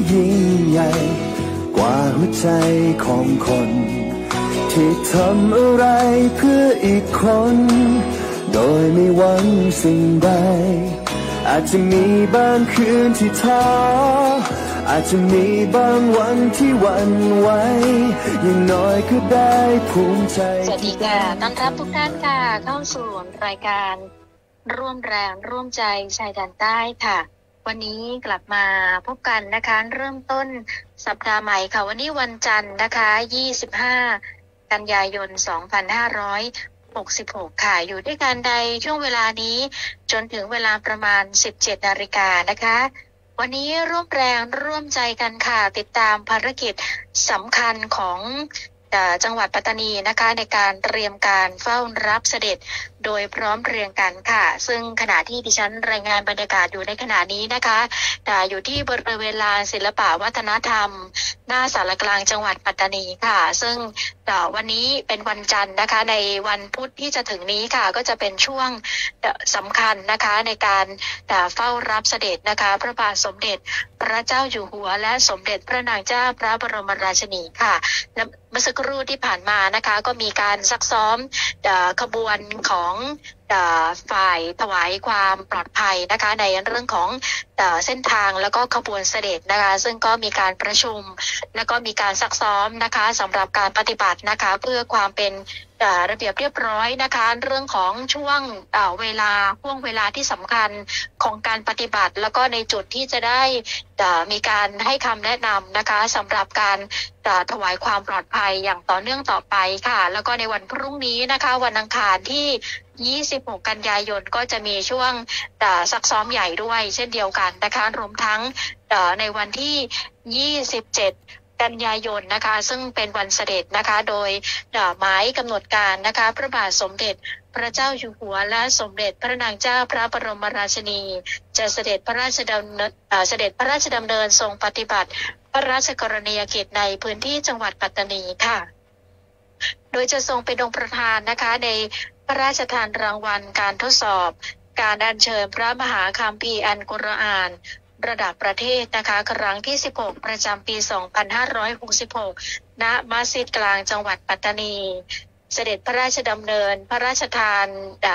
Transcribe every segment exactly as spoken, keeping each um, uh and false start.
ยิ่งใหญ่กว่าหัวใจของคนที่ทำอะไรเพื่ออีกคนโดยไม่หวังสิ่งใดอาจจะมีบางคืนที่ท้ออาจจะมีบางวันที่หวั่นไหวอย่างน้อยก็ได้ภูมิใจสวัสดีค่ะต้อนรับทุกท่านค่ะเข้าสู่รายการร่วมแรงร่วมใจชายแดนใต้ค่ะวันนี้กลับมาพบกันนะคะเริ่มต้นสัปดาห์ใหม่ค่ะวันนี้วันจันทร์นะคะยี่สิบห้ากันยายนสองพันห้าร้อยหกสิบหกค่ะอยู่ด้วยกันในช่วงเวลานี้จนถึงเวลาประมาณสิบเจ็ดนาฬิกานะคะวันนี้ร่วมแรงร่วมใจกันค่ะติดตามภารกิจสำคัญของจังหวัดปัตตานีนะคะในการเตรียมการเฝ้ารับเสด็จโดยพร้อมเพรียงกันค่ะซึ่งขณะที่ดิฉันรายงานบรรยากาศอยู่ในขณะนี้นะคะอยู่ที่บริเวณลานศิลปะวัฒนธรรมหน้าศาลากลางจังหวัดปัตตานีค่ะซึ่งวันนี้เป็นวันจันทร์นะคะในวันพุธที่จะถึงนี้ค่ะก็จะเป็นช่วงสำคัญนะคะในการเฝ้ารับเสด็จนะคะพระบาทสมเด็จพระเจ้าอยู่หัวและสมเด็จพระนางเจ้าพระบรมราชินีค่ะและเมื่อสักครู่ที่ผ่านมานะคะก็มีการซักซ้อมขบวนของฝ่ายถวายความปลอดภัยนะคะในเรื่องของเส้นทางแล้วก็ขบวนเสด็จนะคะซึ่งก็มีการประชุมแล้วก็มีการซักซ้อมนะคะสำหรับการปฏิบัตินะคะเพื่อความเป็นระเบียบเรียบร้อยนะคะเรื่องของช่วงเวลาช่วงเวลาที่สำคัญของการปฏิบัติแล้วก็ในจุดที่จะได้มีการให้คำแนะนำนะคะสำหรับการถวายความปลอดภัยอย่างต่อเนื่องต่อไปค่ะแล้วก็ในวันพรุ่งนี้นะคะวันอังคารที่ยี่สิบหกกันยายนก็จะมีช่วงซักซ้อมใหญ่ด้วยเช่นเดียวกันนะคะรวมทั้งในวันที่ยี่สิบเจ็ดกันยายนนะคะซึ่งเป็นวันเสด็จนะคะโดยหมายกำหนดการนะคะพระบาทสมเด็จพระเจ้าอยู่หัวและสมเด็จพระนางเจ้าพระบรมราชินีจะเสด็จพระราชดำเนินเสด็จพระราชดำเนินทรงปฏิบัติพระราชกรณียกิจในพื้นที่จังหวัดปัตตานีค่ะโดยจะทรงเป็นองค์ประธานนะคะในพระราชทานรางวัลการทดสอบการอัญเชิญพระมหาคัมภีร์อัลกุรอานระดับประเทศนะคะครั้งที่สิบหกประจำปีสองพันห้าร้อยหกสิบหกณมัสยิดกลางจังหวัดปัตตานีเสด็จพระราชดำเนินพระราชทาน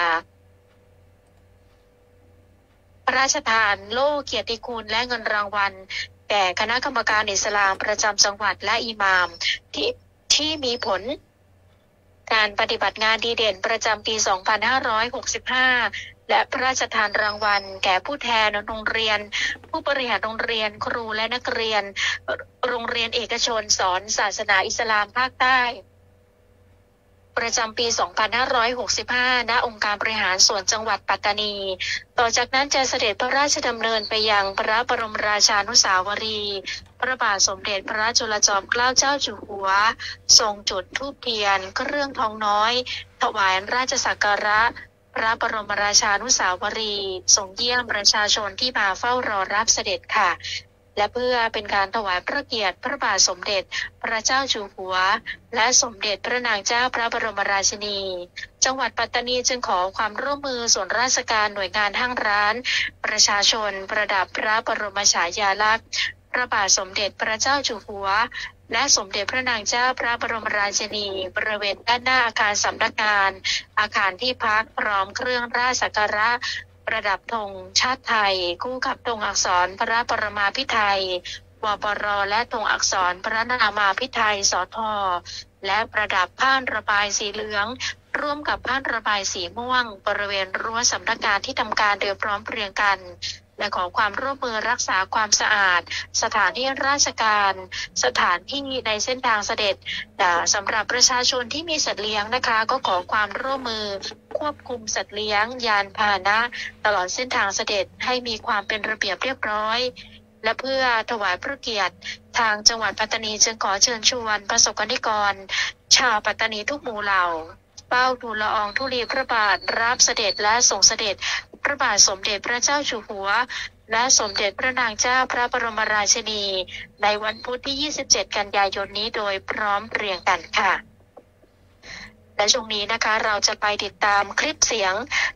พระราชทานโล่เกียรติคุณและเงินรางวัลแก่คณะกรรมการอิสลามประจำจังหวัดและอิหม่ามที่ที่มีผลการปฏิบัติงานดีเด่นประจำปีสองพันห้าร้อยหกสิบห้าและพระราชทานรางวัลแก่ผู้แทนโรงเรียนผู้บริหารโรงเรียนครูและนักเรียนโรงเรียนเอกชนสอนศาสนาอิสลามภาคใต้ประจำปีสองพันห้าร้อยหกสิบห้าณองค์การบริหารส่วนจังหวัดปัตตานีต่อจากนั้นจะเสด็จพระราชดำเนินไปยังพระบรมราชานุสาวรีย์พระบาทสมเด็จพระจุลจอมเกล้าเจ้าอยู่หัวทรงจุดธูปเทียนเครื่องทองน้อยถวายราชสักการะพระบรมราชานุสาวรีย์ทรงเยี่ยมประชาชนที่มาเฝ้ารอรับเสด็จค่ะและเพื่อเป็นการถวายพระเกียรติพระบาทสมเด็จพระเจ้าอยู่หัวและสมเด็จพระนางเจ้าพระบรมราชินีจังหวัดปัตตานีจึงขอความร่วมมือส่วนราชการหน่วยงานห้างร้านประชาชนประดับพระบรมฉายาลักษณ์พระบาทสมเด็จพระเจ้าอยู่หัวและสมเด็จพระนางเจ้าพระบรมราชินีบริเวณด้านหน้าอาคารสำนักงานอาคารที่พักพร้อมเครื่องราชสักการะประดับธงชาติไทยคู่กับธงอักษรพระปรมาภิไธยวปรและธงอักษรพระนามาภิไธยสทและประดับผ้าระบายสีเหลืองร่วมกับผ้าระบายสีม่วงบริเวณรั้วสำนักงานที่ทำการโดยพร้อมเพรียงกันและขอความร่วมมือรักษาความสะอาดสถานที่ราชการสถานที่ในเส้นทางเสด็จสำหรับประชาชนที่มีสัตว์เลี้ยงนะคะก็ขอความร่วมมือควบคุมสัตว์เลี้ยงยานพาหนะตลอดเส้นทางเสด็จให้มีความเป็นระเบียบเรียบร้อยและเพื่อถวายพระเกียรติทางจังหวัดปัตตานีจึงขอเชิญชวนประสบกนิกรชาวปัตตานีทุกหมู่เหล่าเฝ้าทูลละอองธุลีพระบาทรับเสด็จและส่งเสด็จพระบาทสมเด็จพระเจ้าอยู่หัวและสมเด็จพระนางเจ้าพระบรมราชินีในวันพุธที่ยี่สิบเจ็ดกันยายนนี้โดยพร้อมเพรียงกันค่ะและช่วงนี้นะคะเราจะไปติดตามคลิปเสียง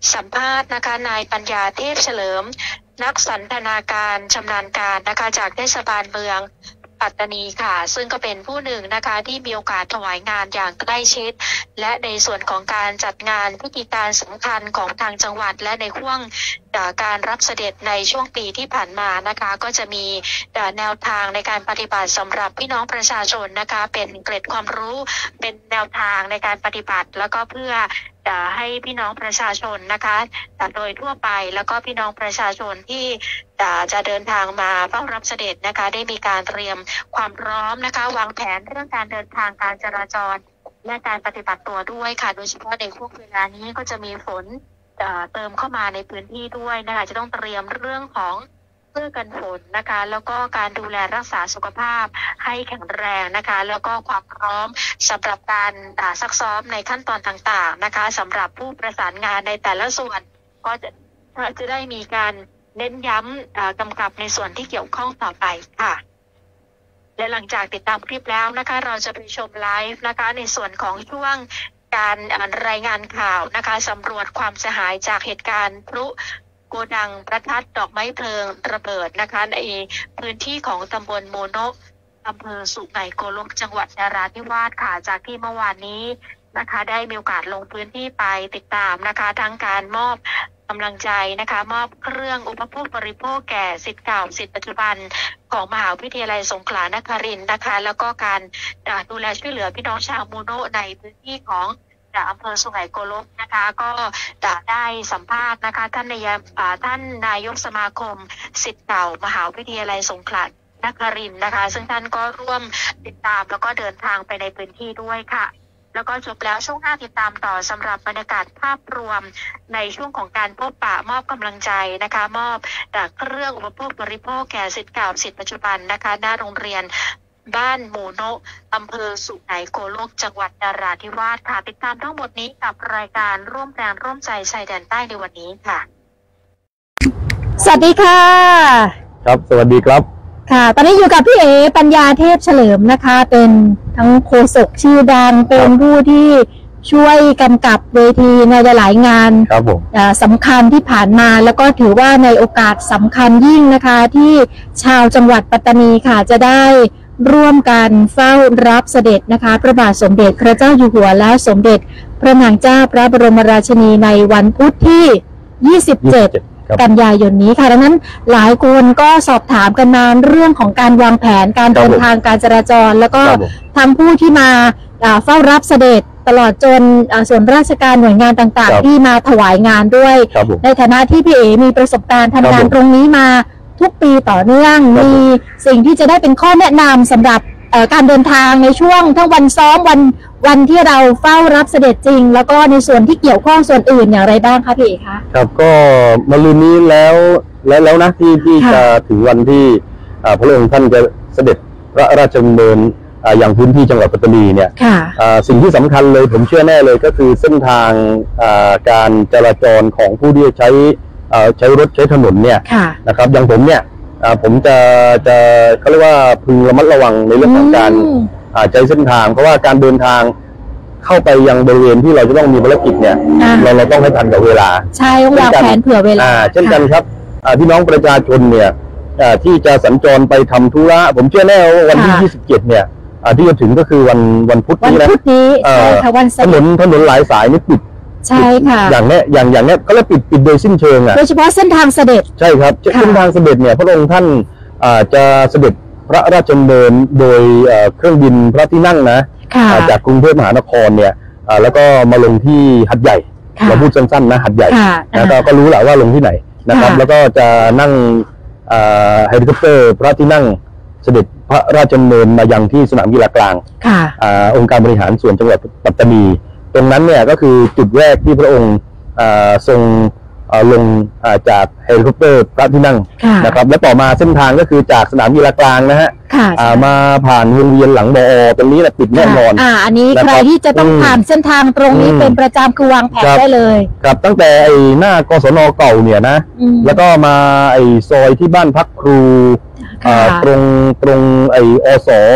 สัมภาษณ์นะคะนายปัญญาเทพเฉลิมนักสันทนาการชำนาญการนะคะจากเทศบาลเมืองปัตตานีค่ะซึ่งก็เป็นผู้หนึ่งนะคะที่มีโอกาสถวายงานอย่างใกล้ชิดและในส่วนของการจัดงานพิธีการสำคัญของทางจังหวัดและในช่วงการรับเสด็จในช่วงปีที่ผ่านมานะคะก็จะมีแนวทางในการปฏิบัติสำหรับพี่น้องประชาชนนะคะเป็นเกร็ดความรู้เป็นแนวทางในการปฏิบัติแล้วก็เพื่อให้พี่น้องประชาชนนะคะโดยทั่วไปแล้วก็พี่น้องประชาชนที่จะเดินทางมาเฝ้ารับเสด็จนะคะได้มีการเตรียมความพร้อมนะคะวางแผนเรื่องการเดินทางการจราจรและการปฏิบัติตัวด้วยค่ะโดยเฉพาะในช่วงเวลานี้ก็จะมีฝนเติมเข้ามาในพื้นที่ด้วยนะคะจะต้องเตรียมเรื่องของเสื้อกันฝนนะคะแล้วก็การดูแลรักษาสุขภาพให้แข็งแรงนะคะแล้วก็ความพร้อมสำหรับการซักซ้อมในขั้นตอนต่างๆนะคะสำหรับผู้ประสานงานในแต่ละส่วนก็จะจะได้มีการเน้นย้ำกำกับในส่วนที่เกี่ยวข้องต่อไปค่ะและหลังจากติดตามคลิปแล้วนะคะเราจะไปชมไลฟ์นะคะในส่วนของช่วงการรายงานข่าวนะคะสำรวจความเสียหายจากเหตุการณ์พลุโกดังประทัดดอกไม้เพลิงระเบิดนะคะในพื้นที่ของตำบลโมโนะอำเภอสุไหงโกลกจังหวัดนราธิวาสค่ะจากที่เมื่อวานนี้นะคะได้มีโอกาสลงพื้นที่ไปติดตามนะคะทั้งการมอบกำลังใจนะคะมอบเครื่องอุปโภคบริโภคแก่ศิษย์เก่าศิษย์ปัจจุบันของมหาวิทยาลัยสงขลานครินทร์นะคะแล้วก็การดูแลช่วยเหลือพี่น้องชาวโมโนะในพื้นที่ของอำเภอสุไหงโกลกนะคะก็ได้สัมภาษณ์นะคะท่านนายท่านนายกสมาคมศิษย์เก่ามหาวิทยาลัยสงขลานครินทร์นะคะซึ่งท่านก็ร่วมติดตามแล้วก็เดินทางไปในพื้นที่ด้วยค่ะแล้วก็จบแล้วช่วงหน้าติดตามต่อสำหรับบรรยากาศภาพรวมในช่วงของการพบปะมอบกำลังใจนะคะมอบเครื่องอุปโภคบริโภคแก่ศิษย์เก่าศิษย์ปัจจุบันนะคะหน้าโรงเรียนบ้านโมโนะอำเภอสุไหงโกลกจังหวัดนราธิวาสค่ะติดตามทั้งหมดนี้กับรายการร่วมแรงร่วมใจชายแดนใต้ในวันนี้ค่ะสวัสดีค่ะครับสวัสดีครับค่ะตอนนี้อยู่กับพี่เอ๋ปัญญาเทพเฉลิมนะคะเป็นทั้งโฆษกชื่อดังเป็นผู้ที่ช่วยกำกับเวทีในหลายงานครับผมสำคัญที่ผ่านมาแล้วก็ถือว่าในโอกาสสำคัญยิ่งนะคะที่ชาวจังหวัดปัตตานีค่ะจะได้ร่วมกันเฝ้ารับเสด็จนะคะพระบาทสมเด็จพระเจ้าอยู่หัวและสมเด็จพระนางเจ้าพระบรมราชินีในวันพุธที่ยี่สิบเจ็ดกันยายนนี้ค่ะดังนั้นหลายคนก็สอบถามกันมาเรื่องของการวางแผนการเดินทางการจราจรแล้วก็ทั้งผู้ที่มาเฝ้ารับเสด็จตลอดจนส่วนราชการหน่วยงานต่างๆที่มาถวายงานด้วยในฐานะที่พี่เอ๋มีประสบการณ์ทำงานตรงนี้มาทุกปีต่อเนื่องมีสิ่งที่จะได้เป็นข้อแนะนำสำหรับการเดินทางในช่วงทั้งวันซ้อมวันวันที่เราเฝ้ารับเสด็จจริงแล้วก็ในส่วนที่เกี่ยวข้องส่วนอื่นอย่างไรบ้างคะพี่เอ๋คะครับก็มาลืนนี้แล้วแล้วแล้วนะที่ที่จะถึงวันที่พระองค์ท่านจะเสด็จพระราชดำเนินอย่างพื้นที่จังหวัดปัตตานีเนี่ยสิ่งที่สำคัญเลยผมเชื่อแน่เลยก็คือเส้นทางการจราจรของผู้ที่ใช้ใช้รถใช้ถนนเนี่ยนะครับอย่างผมเนี่ยผมจะจะเขาเรียกว่าพึงระมัดระวังในเรื่องของการใช้เส้นทางเพราะว่าการเดินทางเข้าไปยังบริเวณที่เราจะต้องมีภารกิจเนี่ยเราเราต้องให้ทันกับเวลาใช่ต้องวางแผนเผื่อเวลาเช่นกันครับพี่น้องประชาชนเนี่ยที่จะสัญจรไปทำธุระผมเชื่อแน่ว่าวันที่ยี่สิบเจ็ดเนี่ยที่จะถึงก็คือวันวันพุธนี้นะวันพุธนี้ใช่ค่ะวันถนนถนนหลายสายนี่ปิดใช่ค่ะอย่างเนี้ยอย่างอย่างเนี้ยก็เลยปิดปิดโดยสิ้นเชิงอ่ะโดยเฉพาะเส้นทางเสด็จใช่ครับเส้นทางเสด็จเนี่ยพระองค์ท่านจะเสด็จพระราชดำเนินโดยเครื่องบินพระที่นั่งนะจากกรุงเทพมหานครเนี่ยแล้วก็มาลงที่หัดใหญ่เราพูดสั้นๆนะหัดใหญ่นะก็รู้แหละว่าลงที่ไหนนะครับแล้วก็จะนั่งเฮลิคอปเตอร์พระที่นั่งเสด็จพระราชดำเนินมายังที่สนามกีฬากลางองค์การบริหารส่วนจังหวัดปัตตานีตรงนั้นเนี่ยก็คือจุดแรกที่พระองค์ทรงลงจากเฮลิคอปเตอร์พระที่นั่งนะครับและต่อมาเส้นทางก็คือจากสนามกีฬากลางนะฮะมาผ่านวงเวียนหลังบอตรงนี้แหละปิดแน่นอนอ่าอันนี้ใครที่จะต้องผ่านเส้นทางตรงนี้เป็นประจำคือวางแผนได้เลยครับตั้งแต่ไอ้หน้ากศน.เก่าเนี่ยนะแล้วก็มาไอ้ซอยที่บ้านพักครูตรงตรงไอ้อส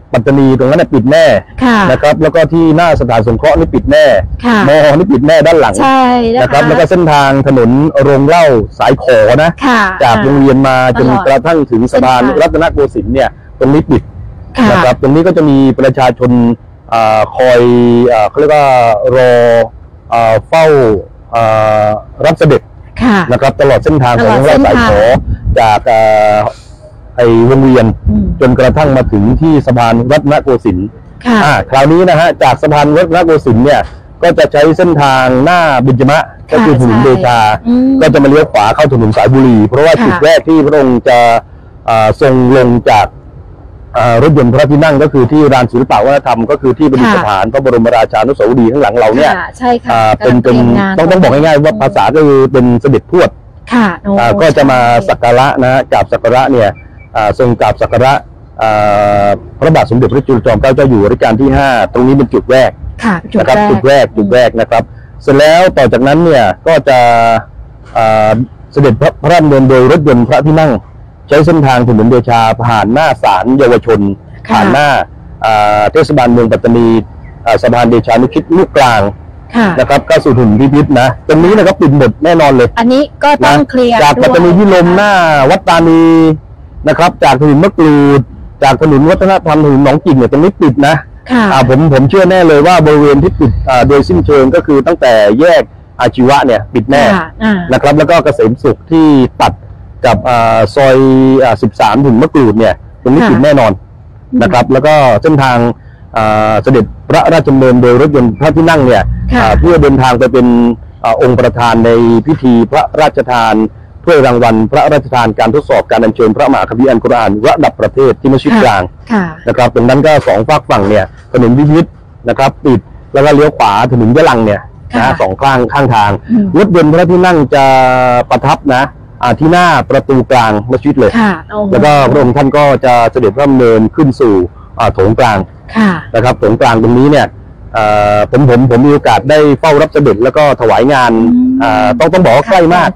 ปัตตานีตรงนั้นปิดแน่นะครับแล้วก็ที่หน้าสถานสงเคราะห์นี่ปิดแน่มอนี่ปิดแน่ด้านหลังนะครับแล้วก็เส้นทางถนนโรงเหล้าสายขอนะจากโรงเรียนมาจนกระทั่งถึงสะพานรัตนโกสินทร์เนี่ยตรงนี้ปิดนะครับตรงนี้ก็จะมีประชาชนคอยเขาเรียกว่ารอเฝ้ารับเสด็จนะครับตลอดเส้นทางของโรงเหล้าสายขอจากไอ้วงเวียนจนกระทั่งมาถึงที่สะพานรัตนโกสินทร์คราวนี้นะฮะจากสะพานรัตนโกสินทร์เนี่ยก็จะใช้เส้นทางหน้าเบญจมะก็คือถนนเดชาก็จะมาเลี้ยวขวาเข้าถนนสายบุรีเพราะว่าจุดแรกที่พระองค์จะทรงลงจากรถยนต์พระที่นั่งก็คือที่ลานศิลปวัฒนธรรมก็คือที่ประดิษฐานพระบรมราชานุสาวรีย์ข้างหลังเราเนี่ยเป็นเป็นต้องต้องบอกง่ายๆว่าภาษาก็คือเป็นเสด็จทวดก็จะมาสักการะนะกราบสักการะเนี่ยทรงกราบสักการะพระบาทสมเด็จพระจุลจอมเกล้าเจ้าอยู่หัวรัชกาลที่ห้าตรงนี้เป็นจุดแรกนะครับจุดแรกจุดแรกนะครับเสร็จแล้วต่อจากนั้นเนี่ยก็จะเสด็จพระราชดำเนินโดยรถยนต์พระที่นั่งใช้เส้นทางถนนเดชาผ่านหน้าศาลเยาวชนผ่านหน้าเทศบาลเมืองปัตตานีสะพานเดชานุชิตลูกกลางนะครับก็สู่ถนนพิพิธนะตรงนี้นะครับปิดหมดแน่นอนเลยอันนี้ก็ต้องเคลียร์จากปัตตานีพิลมหน้าวัดตานีนะครับจากถนนมะกรูดจากถนนวัฒนธรรมถนนหนองกิ่งเนี่ยตรงนี้ปิดนะผมผมเชื่อแน่เลยว่าบริเวณที่ปิดโดยสิ้นเชิงก็คือตั้งแต่แยกอาชีวะเนี่ยปิดแน่นะครับแล้วก็เกษมสุขที่ตัดกับซอยสิบสามถึงมะกรูดเนี่ยตรงนี้ปิดแน่นอนนะครับแล้วก็เส้นทางเสด็จพระราชดำเนินโดยรถยนต์พระที่นั่งเนี่ยเพื่อเดินทางไปเป็นองค์ประธานในพิธีพระราชทานถ้วยรางวัลพระราชทานการทดสอบการอัญเชิญพระมหาคัมภีร์อัลกุรอานระดับประเทศที่มัสยิดกลางนะครับตรงนั้นก็สองฝั่งฝั่งเนี่ยถนนพิพิธนะครับปิดแล้วก็เลี้ยวขวาถนนยะลังเนี่ยนะสองข้างข้างทางรถยนต์พระที่นั่งจะประทับนะที่หน้าประตูกลางมัสยิดเลยแล้วก็พระองค์ท่านก็จะเสด็จพระดำเนินขึ้นสู่โถงกลางนะครับโถงกลางตรงนี้เนี่ยผมผมผมมีโอกาสได้เฝ้ารับเสด็จแล้วก็ถวายงานต้องต้องบอกว่าใกล้มาก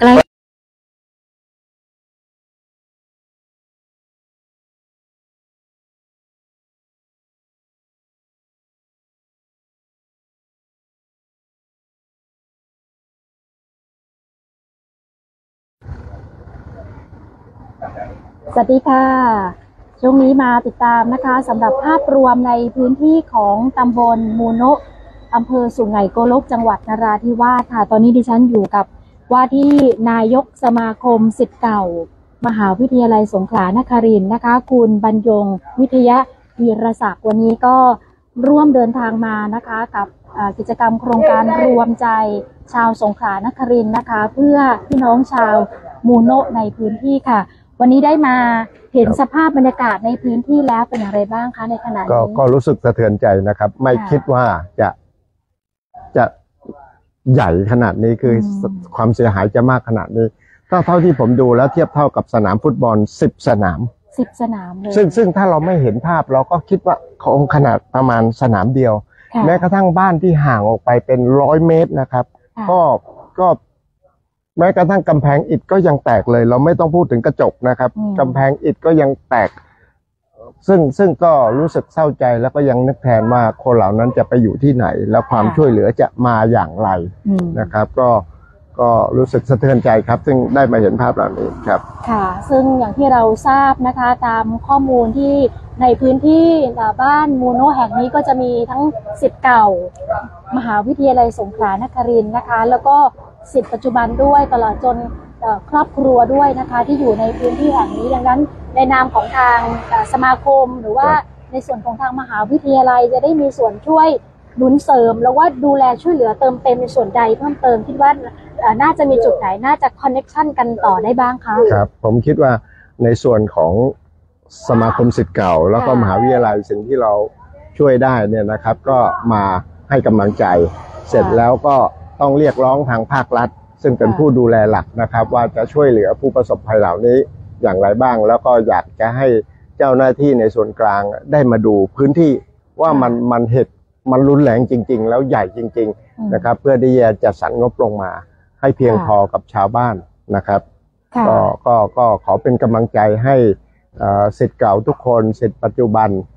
สวัสดีค่ะช่วงนี้มาติดตามนะคะสำหรับภาพรวมในพื้นที่ของตำบลมูโนะอำเภอสุไหงโกลกจังหวัดนราธิวาสค่ะตอนนี้ดิฉันอยู่กับว่าที่นายกสมาคมศิษย์เก่ามหาวิทยาลัยสงขลานครินทร์นะคะคุณบรรยงวิทยาวีรศักดิ์วันนี้ก็ร่วมเดินทางมานะคะกับกิจกรรมโครงการรวมใจชาวสงขลานครินทร์นะคะเพื่อพี่น้องชาวมูโนะในพื้นที่ค่ะวันนี้ได้มาเห็นสภาพบรรยากาศในพื้นที่แล้วเป็นอย่างไรบ้างคะในขณะนี้ก็รู้สึกสะเทือนใจนะครับไม่คิดว่าจะจะใหญ่ขนาดนี้คือความเสียหายจะมากขนาดนี้ก็เท่าที่ผมดูแล้วเทียบเท่ากับสนามฟุตบอลสิบสนามสิบสนามเลยซึ่งซึ่งถ้าเราไม่เห็นภาพเราก็คิดว่าคงขนาดประมาณสนามเดียวแม้กระทั่งบ้านที่ห่างออกไปเป็นร้อยเมตรนะครับก็ก็แม้กระทั่งกำแพงอิฐก็ยังแตกเลยเราไม่ต้องพูดถึงกระจกนะครับกำแพงอิฐก็ยังแตกซึ่งซึ่งก็รู้สึกเศร้าใจแล้วก็ยังนึกแทนว่าคนเหล่านั้นจะไปอยู่ที่ไหนแล้วความช่วยเหลือจะมาอย่างไรนะครับก็ก็รู้สึกสะเทือนใจครับซึ่งได้มาเห็นภาพเหล่านี้ครับค่ะซึ่งอย่างที่เราทราบนะคะตามข้อมูลที่ในพื้นที่บ้านมูโนะแห่งนี้ก็จะมีทั้งศิษย์เก่ามหาวิทยาลัยสงขลานครินทร์นะคะแล้วก็ศิษย์ปัจจุบันด้วยตลอดจนครอบครัวด้วยนะคะที่อยู่ในพื้นที่แห่งนี้ดังนั้นในนามของทางสมาคมหรือว่าในส่วนของทางมหาวิทยาลัยจะได้มีส่วนช่วยหนุนเสริมแล้วว่าดูแลช่วยเหลือเติมเต็มในส่วนใดเพิ่มเติมคิดว่าน่าจะมีจุดไหนน่าจะคอนเนคชั่นกันต่อได้บ้างคะครับผมคิดว่าในส่วนของสมาคมศิษย์เก่าแล้วก็มหาวิทยาลัยสิ่งที่เราช่วยได้เนี่ยนะครับก็มาให้กำลังใจเสร็จแล้วก็ต้องเรียกร้องทางภาครัฐซึ่งเป็นผู้ดูแลหลักนะครับว่าจะช่วยเหลือผู้ประสบภัยเหล่านี้อย่างไรบ้างแล้วก็อยากจะให้เจ้าหน้าที่ในส่วนกลางได้มาดูพื้นที่ว่ามันมันเหตุมันรุนแรงจริงๆแล้วใหญ่จริงๆนะครับเพื่อที่จะจัดสรรงบลงมาให้เพียงพอกับชาวบ้านนะครับก็ก็ก็ขอเป็นกำลังใจให้ศิษย์เก่าทุกคนศิษย์ปัจจุบัน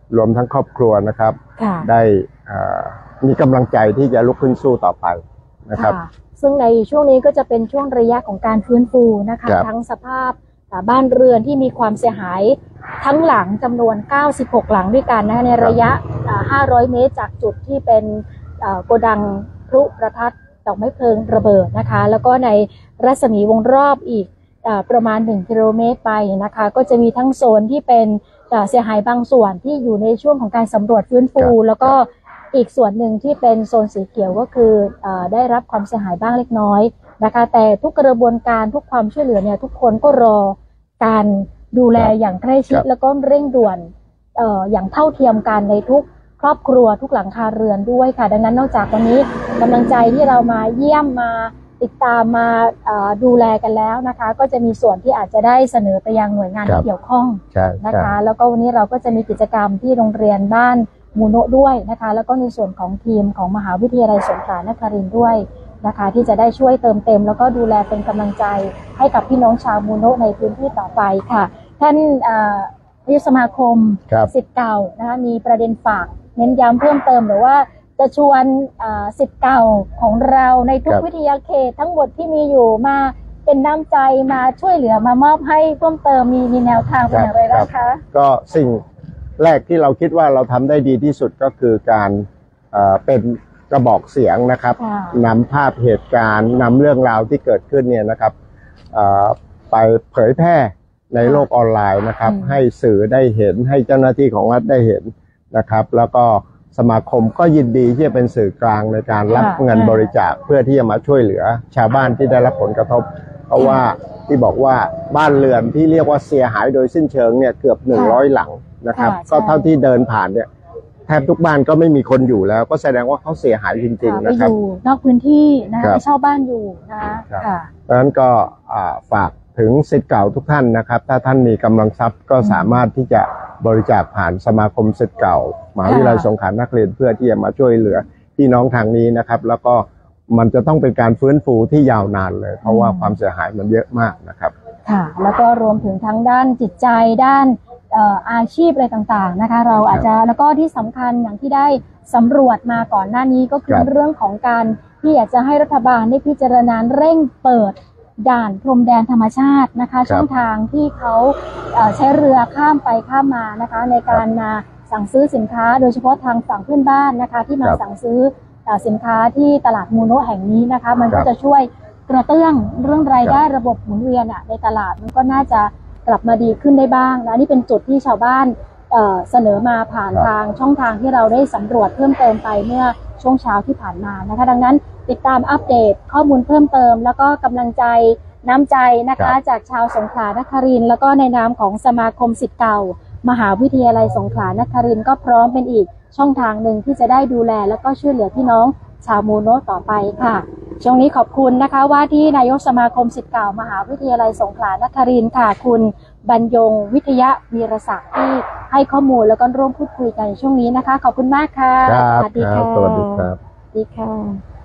รวมทั้งครอบครัวนะครับได้มีกำลังใจที่จะลุกขึ้นสู้ต่อไปนะครับซึ่งในช่วงนี้ก็จะเป็นช่วงระยะของการฟื้นฟูนะคะทั้งสภาพบ้านเรือนที่มีความเสียหายทั้งหลังจำนวนเก้าสิบหกหลังด้วยกันนะคะในระยะห้าร้อยเมตรจากจุดที่เป็นโกดังพลุประทัดดอกไม้เพลิงระเบิดนะคะแล้วก็ในรัศมีวงรอบอีกประมาณหนึ่งกิโลเมตรไปนะคะก็จะมีทั้งโซนที่เป็นเสียหายบางส่วนที่อยู่ในช่วงของการสำรวจฟื้นฟูแล้วก็อีกส่วนหนึ่งที่เป็นโซนสีเขียวก็คือได้รับความเสียหายบ้างเล็กน้อยนะคะแต่ทุกกระบวนการทุกความช่วยเหลือเนี่ยทุกคนก็รอการดูแลอย่างใกล้ชิดแล้วก็เร่งด่วนเอ่ออย่างเท่าเทียมกันในทุกครอบครัวทุกหลังคาเรือนด้วยค่ะดังนั้นนอกจากวันนี้กำลังใจที่เรามาเยี่ยมมาติดตามมาดูแลกันแล้วนะคะก็จะมีส่วนที่อาจจะได้เสนอไปยังหน่วยงานที่เกี่ยวข้องนะคะแล้วก็วันนี้เราก็จะมีกิจกรรมที่โรงเรียนบ้านมูโนะด้วยนะคะแล้วก็ในส่วนของทีมของมหาวิทยาลัยสงขลานครินทร์ด้วยนะคะที่จะได้ช่วยเติมเต็มแล้วก็ดูแลเป็นกำลังใจให้กับพี่น้องชาวมูโนะในพื้นที่ต่อไปค่ะท่านนายกสมาคมศิษย์เก่านะคะมีประเด็นฝากเน้นย้ำเพิ่มเติมหรือว่าจะชวนศิษย์เก่าของเราในทุกวิทยาเขตทั้งหมดที่มีอยู่มาเป็นน้ำใจมาช่วยเหลือมามอบให้เพิ่มเติมมีมีแนวทางเป็นอย่างไรบ้างคะก็สิ่งแรกที่เราคิดว่าเราทำได้ดีที่สุดก็คือการเป็นกระบอกเสียงนะครับนำภาพเหตุการณ์นำเรื่องราวที่เกิดขึ้นเนี่ยนะครับไปเผยแพร่ในโลกออนไลน์นะครับให้สื่อได้เห็นให้เจ้าหน้าที่ของรัฐได้เห็นนะครับแล้วก็สมาคมก็ยินดีที่จะเป็นสื่อกลางในการรับเงินบริจาคเพื่อที่จะมาช่วยเหลือชาวบ้านที่ได้รับผลกระทบเพราะว่าที่บอกว่าบ้านเรือนที่เรียกว่าเสียหายโดยสิ้นเชิงเนี่ยเกือบหนึ่งร้อยหลังนะครับก็เท่าที่เดินผ่านเนี่ยแทบทุกบ้านก็ไม่มีคนอยู่แล้วก็แสดงว่าเขาเสียหายจริงๆนะครับอยู่นอกพื้นที่นะไปเช่าบ้านอยู่นะค่ะดังนั้นก็ฝากถึงศิษย์เก่าทุกท่านนะครับถ้าท่านมีกำลังทรัพย์ก็สามารถที่จะบริจาคผ่านสมาคมศิษย์เก่ามหาวิทยาลัยสงขลานครินทร์เพื่อที่จะมาช่วยเหลือพี่น้องทางนี้นะครับแล้วก็มันจะต้องเป็นการฟื้นฟูที่ยาวนานเลยเพราะว่าความเสียหายมันเยอะมากนะครับค่ะแล้วก็รวมถึงทั้งด้านจิตใจด้านอาชีพอะไรต่างๆนะคะเราอาจจะแล้วก็ที่สำคัญอย่างที่ได้สำรวจมาก่อนหน้านี้ก็คือเรื่องของการที่อยากจะให้รัฐบาลได้พิจารณาเร่งเปิดด่านพรมแดนธรรมชาตินะคะช่องทางที่เขาใช้เรือข้ามไปข้ามมานะคะในการมาสั่งซื้อสินค้าโดยเฉพาะทางฝั่งเพื่อนบ้านนะคะที่มาสั่งซื้อสินค้าที่ตลาดมูโนะแห่งนี้นะคะมันก็จะช่วยกระเตื้องเรื่องรายได้ระบบหมุนเวียนในตลาดมันก็น่าจะกลับมาดีขึ้นได้บ้างนะนี่เป็นจุดที่ชาวบ้านเ, เสนอมาผ่านทางช่องทางที่เราได้สำรวจเพิ่มเติมไปเมื่อช่วงเช้าที่ผ่านมานะคะดังนั้นติดตามอัปเดตข้อมูลเพิ่มเติมแล้วก็กำลังใจน้ำใจนะคะจากชาวสงขลานครินทร์แล้วก็ในนามของสมาคมศิษย์เก่ามหาวิทยาลัยสงขลานครินทร์ก็พร้อมเป็นอีกช่องทางหนึ่งที่จะได้ดูแลแล้วก็ช่วยเหลือพี่น้องชาวมูโนะต่อไปค่ะช่วงนี้ขอบคุณนะคะว่าที่นายกสมาคมศิษย์เก่ามหาวิทยาลัยสงขลานครินทร์ค่ะคุณบรรยงวิทยาวีรศักดิ์ที่ให้ข้อมูลแล้วก็ร่วมพูดคุยกันในช่วงนี้นะคะขอบคุณมากค่ะสวัสดีค่ะสวัสดีครับสวัสดีค่ะ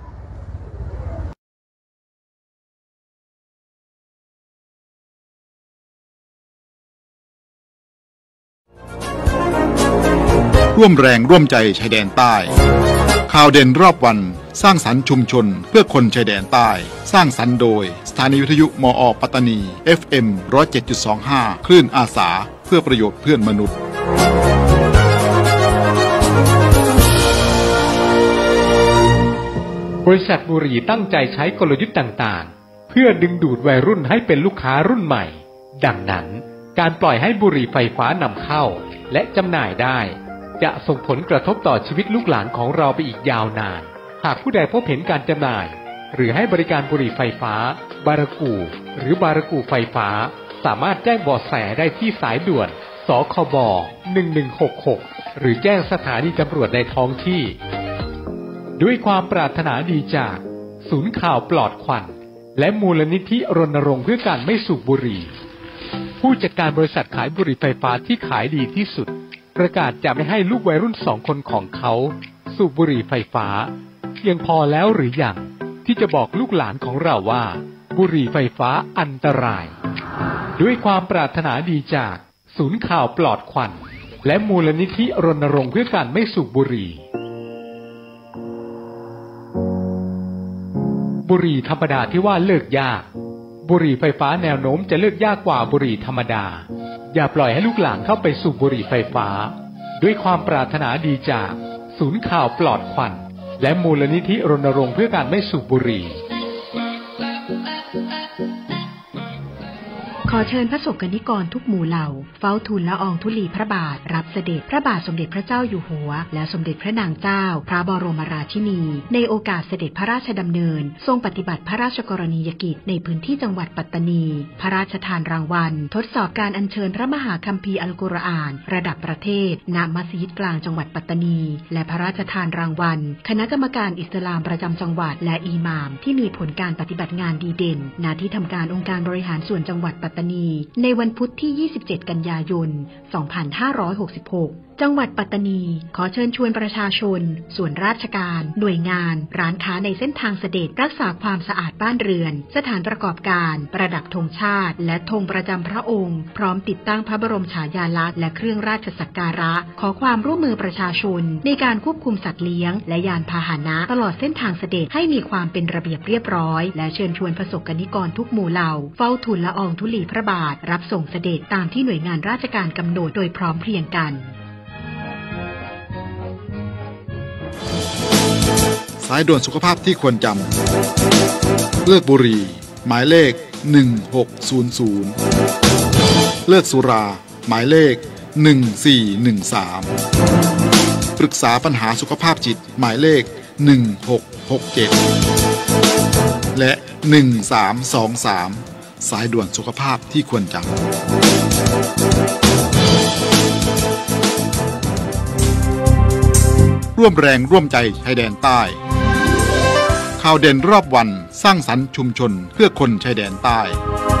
ร่วมแรงร่วมใจชายแดนใต้ข่าวเด่นรอบวันสร้างสรรค์ชุมชนเพื่อคนชายแดนใต้สร้างสรรค์โดยสถานีวิทยุมอ.ปัตตานี เอฟ เอ็ม หนึ่งศูนย์เจ็ดจุดสองห้า คลื่นอาสาเพื่อประโยชน์เพื่อนมนุษย์บริษัทบุหรี่ตั้งใจใช้กลยุทธ์ต่างๆเพื่อดึงดูดวัยรุ่นให้เป็นลูกค้ารุ่นใหม่ดังนั้นการปล่อยให้บุหรี่ไฟฟ้านำเข้าและจำหน่ายได้จะส่งผลกระทบต่อชีวิตลูกหลานของเราไปอีกยาวนานหากผู้ใดพบเห็นการจำหน่ายหรือให้บริการบุหรี่ไฟฟ้าบารากูหรือบารากูไฟฟ้าสามารถแจ้งเบาะแสได้ที่สายด่วนสคบหนึ่งหนึ่งหกหกหรือแจ้งสถานีตำรวจในท้องที่ด้วยความปรารถนาดีจากศูนย์ข่าวปลอดควันและมูลนิธิรณรงค์เพื่อการไม่สูบบุหรี่ผู้จัดการบริษัทขายบุหรี่ไฟฟ้าที่ขายดีที่สุดประกาศจะไม่ให้ลูกวัยรุ่นสองคนของเขาสูบบุหรี่ไฟฟ้าเพียงพอแล้วหรือยังที่จะบอกลูกหลานของเราว่าบุหรี่ไฟฟ้าอันตรายด้วยความปรารถนาดีจากศูนย์ข่าวปลอดควันและมูลนิธิรณรงค์เพื่อการไม่สูบบุหรี่บุหรี่ธรรมดาที่ว่าเลิกยากบุหรี่ไฟฟ้าแนวโน้มจะเลิกยากกว่าบุหรี่ธรรมดาอย่าปล่อยให้ลูกหลานเข้าไปสูบบุหรี่ไฟฟ้าด้วยความปรารถนาดีจากศูนย์ข่าวปลอดควันและมูลนิธิรณรงค์เพื่อการไม่สูบบุหรี่ขอเชิญพระสงฆ์นิกรทุกหมู่เหล่าเฝ้าทูลละอองธุลีพระบาทรับเสด็จพระบาทสมเด็จพระเจ้าอยู่หัวและสมเด็จพระนางเจ้าพระบรมราชินีในโอกาสเสด็จพระราชดำเนินทรงปฏิบัติพระราชกรณียกิจในพื้นที่จังหวัดปัตตานีพระราชทานรางวัลทดสอบการอัญเชิญพระมหาคัมภีร์อัลกุรอานระดับประเทศณมัสยิดกลางจังหวัดปัตตานีและพระราชทานรางวัลคณะกรรมการอิสลามประจำจังหวัดและอิหม่ามที่มีผลการปฏิบัติงานดีเด่นณที่ทำการองค์การบริหารส่วนจังหวัดปัตตานีในวันพุธที่ยี่สิบเจ็ดกันยายนสองพันห้าร้อยหกสิบหกจังหวัดปัตตานีขอเชิญชวนประชาชนส่วนราชการหน่วยงานร้านค้าในเส้นทางเสด็จรักษาความสะอาดบ้านเรือนสถานประกอบการประดับธงชาติและธงประจำพระองค์พร้อมติดตั้งพระบรมฉายาลักษณ์และเครื่องราชสักการะขอความร่วมมือประชาชนในการควบคุมสัตว์เลี้ยงและยานพาหนะตลอดเส้นทางเสด็จให้มีความเป็นระเบียบเรียบร้อยและเชิญชวนประสบกนิกรทุกหมู่เหล่าเฝ้าทูลละอองธุลีพระบาทรับส่งเสด็จตามที่หน่วยงานราชการกำหนดโดยพร้อมเพรียงกันสายด่วนสุขภาพที่ควรจำเลิกบุหรี่หมายเลขหนึ่งหกศูนย์ศูนย์เลิกสุราหมายเลขหนึ่งสี่หนึ่งสามปรึกษาปัญหาสุขภาพจิตหมายเลขหนึ่งหกหกเจ็ดและหนึ่งสามสองสามสายด่วนสุขภาพที่ควรจำร่วมแรงร่วมใจชายแดนใต้ข่าวเด่นรอบวันสร้างสรรค์ชุมชนเพื่อคนชายแดนใต้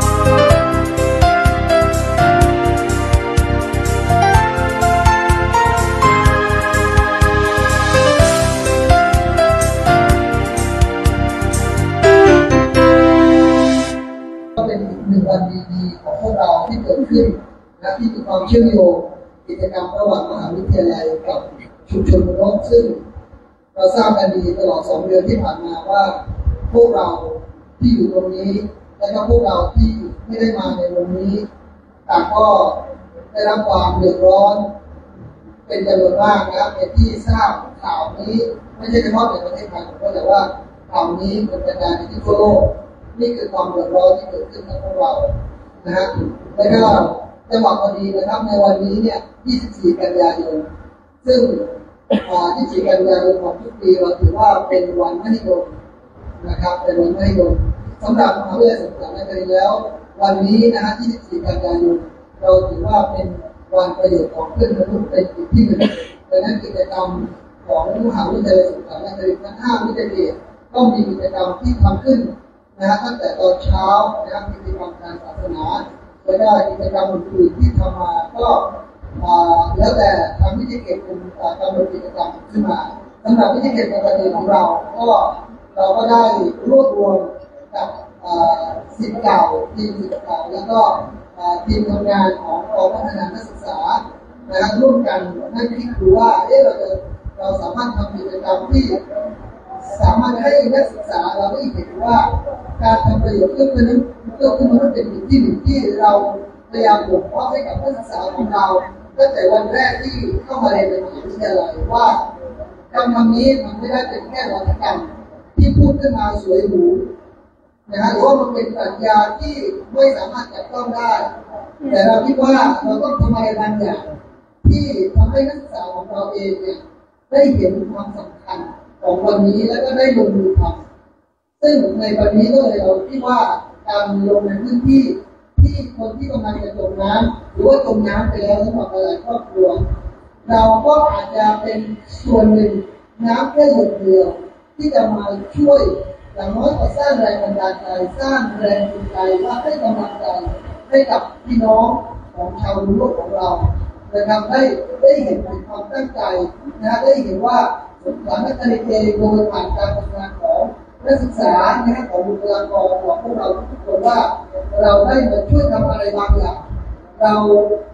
ก็เป็นอีกหนึ่งวันดีๆของพวกเราที่เกิดขึ้นและที่มีความเชื่อมโยงกิจกรรมระหว่างมหาวิทยาลัยกับชุมชนมนุษย์ซึ่งเราทราบกันดีตลอดสองเดือนที่ผ่านมาว่าพวกเราที่อยู่ตรงนี้และก็พวกเราที่ไม่ได้มาในวันนี้ต่างก็ได้รับความเดือดร้อนเป็นจำนวนมากนะครับในที่ทราบข่าวนี้ไม่ใช่เฉพาะในประเทศไทยแต่ว่าข่าวนี้เป็นกระจายไปที่ทั่วโลกนี่คือความเดือดร้อนที่เกิดขึ้นกับพวกเรานะฮะและก็จังหวะพอดีนะครับในวันนี้เนี่ยยี่สิบสี่กันยายนซึ่งยี่สิบสี่กันยายนของทุกปีเราถือว่าเป็นวันมหิดลนะครับเป็นวันมหิดลสำหรับมหาวิทยาลัยสงขลานครินทร์แล้ววันนี้นะฮะยี่สิบสี่กันยายนเราถือว่าเป็นวันประโยชน์ของเพื่อนมนุษย์เป็นอีกที่หนึ่งดังนั้นกิจกรรมของมหาวิทยาลัยสงขลานครินทร์ทั้งห้าวิทยาลัยก็มีกิจกรรมที่ทำขึ้นนะฮะตั้งแต่ตอนเช้านะครับกิจกรรมการศาสนาและได้กิจกรรมอื่นๆที่ทำมาก็แล้วแต่ทางวิทยาเขตเป็นกำหนดกิจกรรมขึ้นมาสำหรับวิทยาเขตในประเทศของเราก็เราก็ได้รวบรวมกับศิษย์เก่าทีมศิษย์เก่าแล้วก็ทีมทำงานของกองพัฒนานักศึกษานะครับร่วมกันนั่นคือว่าเอ๊ะเราจะเราสามารถทำกิจกรรมที่สามารถให้นักศึกษาเราได้เห็นว่าการทำประโยชน์เพื่อมนุษย์เพื่อมนุษย์เป็นสิ่งที่หนึ่งที่เราพยายามบ่มเพาะให้กับนักศึกษาของเราตั้งแต่วันแรกที่เข้ามาเรียนในมหาวิทยาลัยว่าการทำนี้มันไม่ได้เป็นแค่วัฒกรรมที่พูดขึ้นมาสวยหรูนะฮะหรือว่ามันเป็นปรัชญาที่ไม่สามารถจับต้องได้แต่เราคิดว่าเราต้องทำอะไรบางอย่างที่ทำให้นักศึกษาของเราเองเนี่ยได้เห็นความสำคัญของวันนี้แล้วก็ได้ลงมือทำซึ่งในวันนี้ก็เลยเราคิดว่าการลงในพื้นที่ที่คนที่กำลังจะจมน้ำหรือว่าจมน้ำไปแล้วสำหรับหลายครอบครัวเราก็อาจจะเป็นส่วนหนึ่งน้ำแค่หยดเดียวที่จะมาช่วยอย่างน้อยก็สร้างแรงบันดาลใจสร้างแรงจูงใจและให้กำลังใจให้กับพี่น้องของชาวโลกของเรานะครับได้ได้เห็นถึงความตั้งใจนะได้เห็นว่าสถานการณ์เองโดยผ่านการทำงานของนักศึกษานะครับของบุคลากรของพวกเราทุกคนว่าเราได้มาช่วยทำอะไรบางอย่างเรา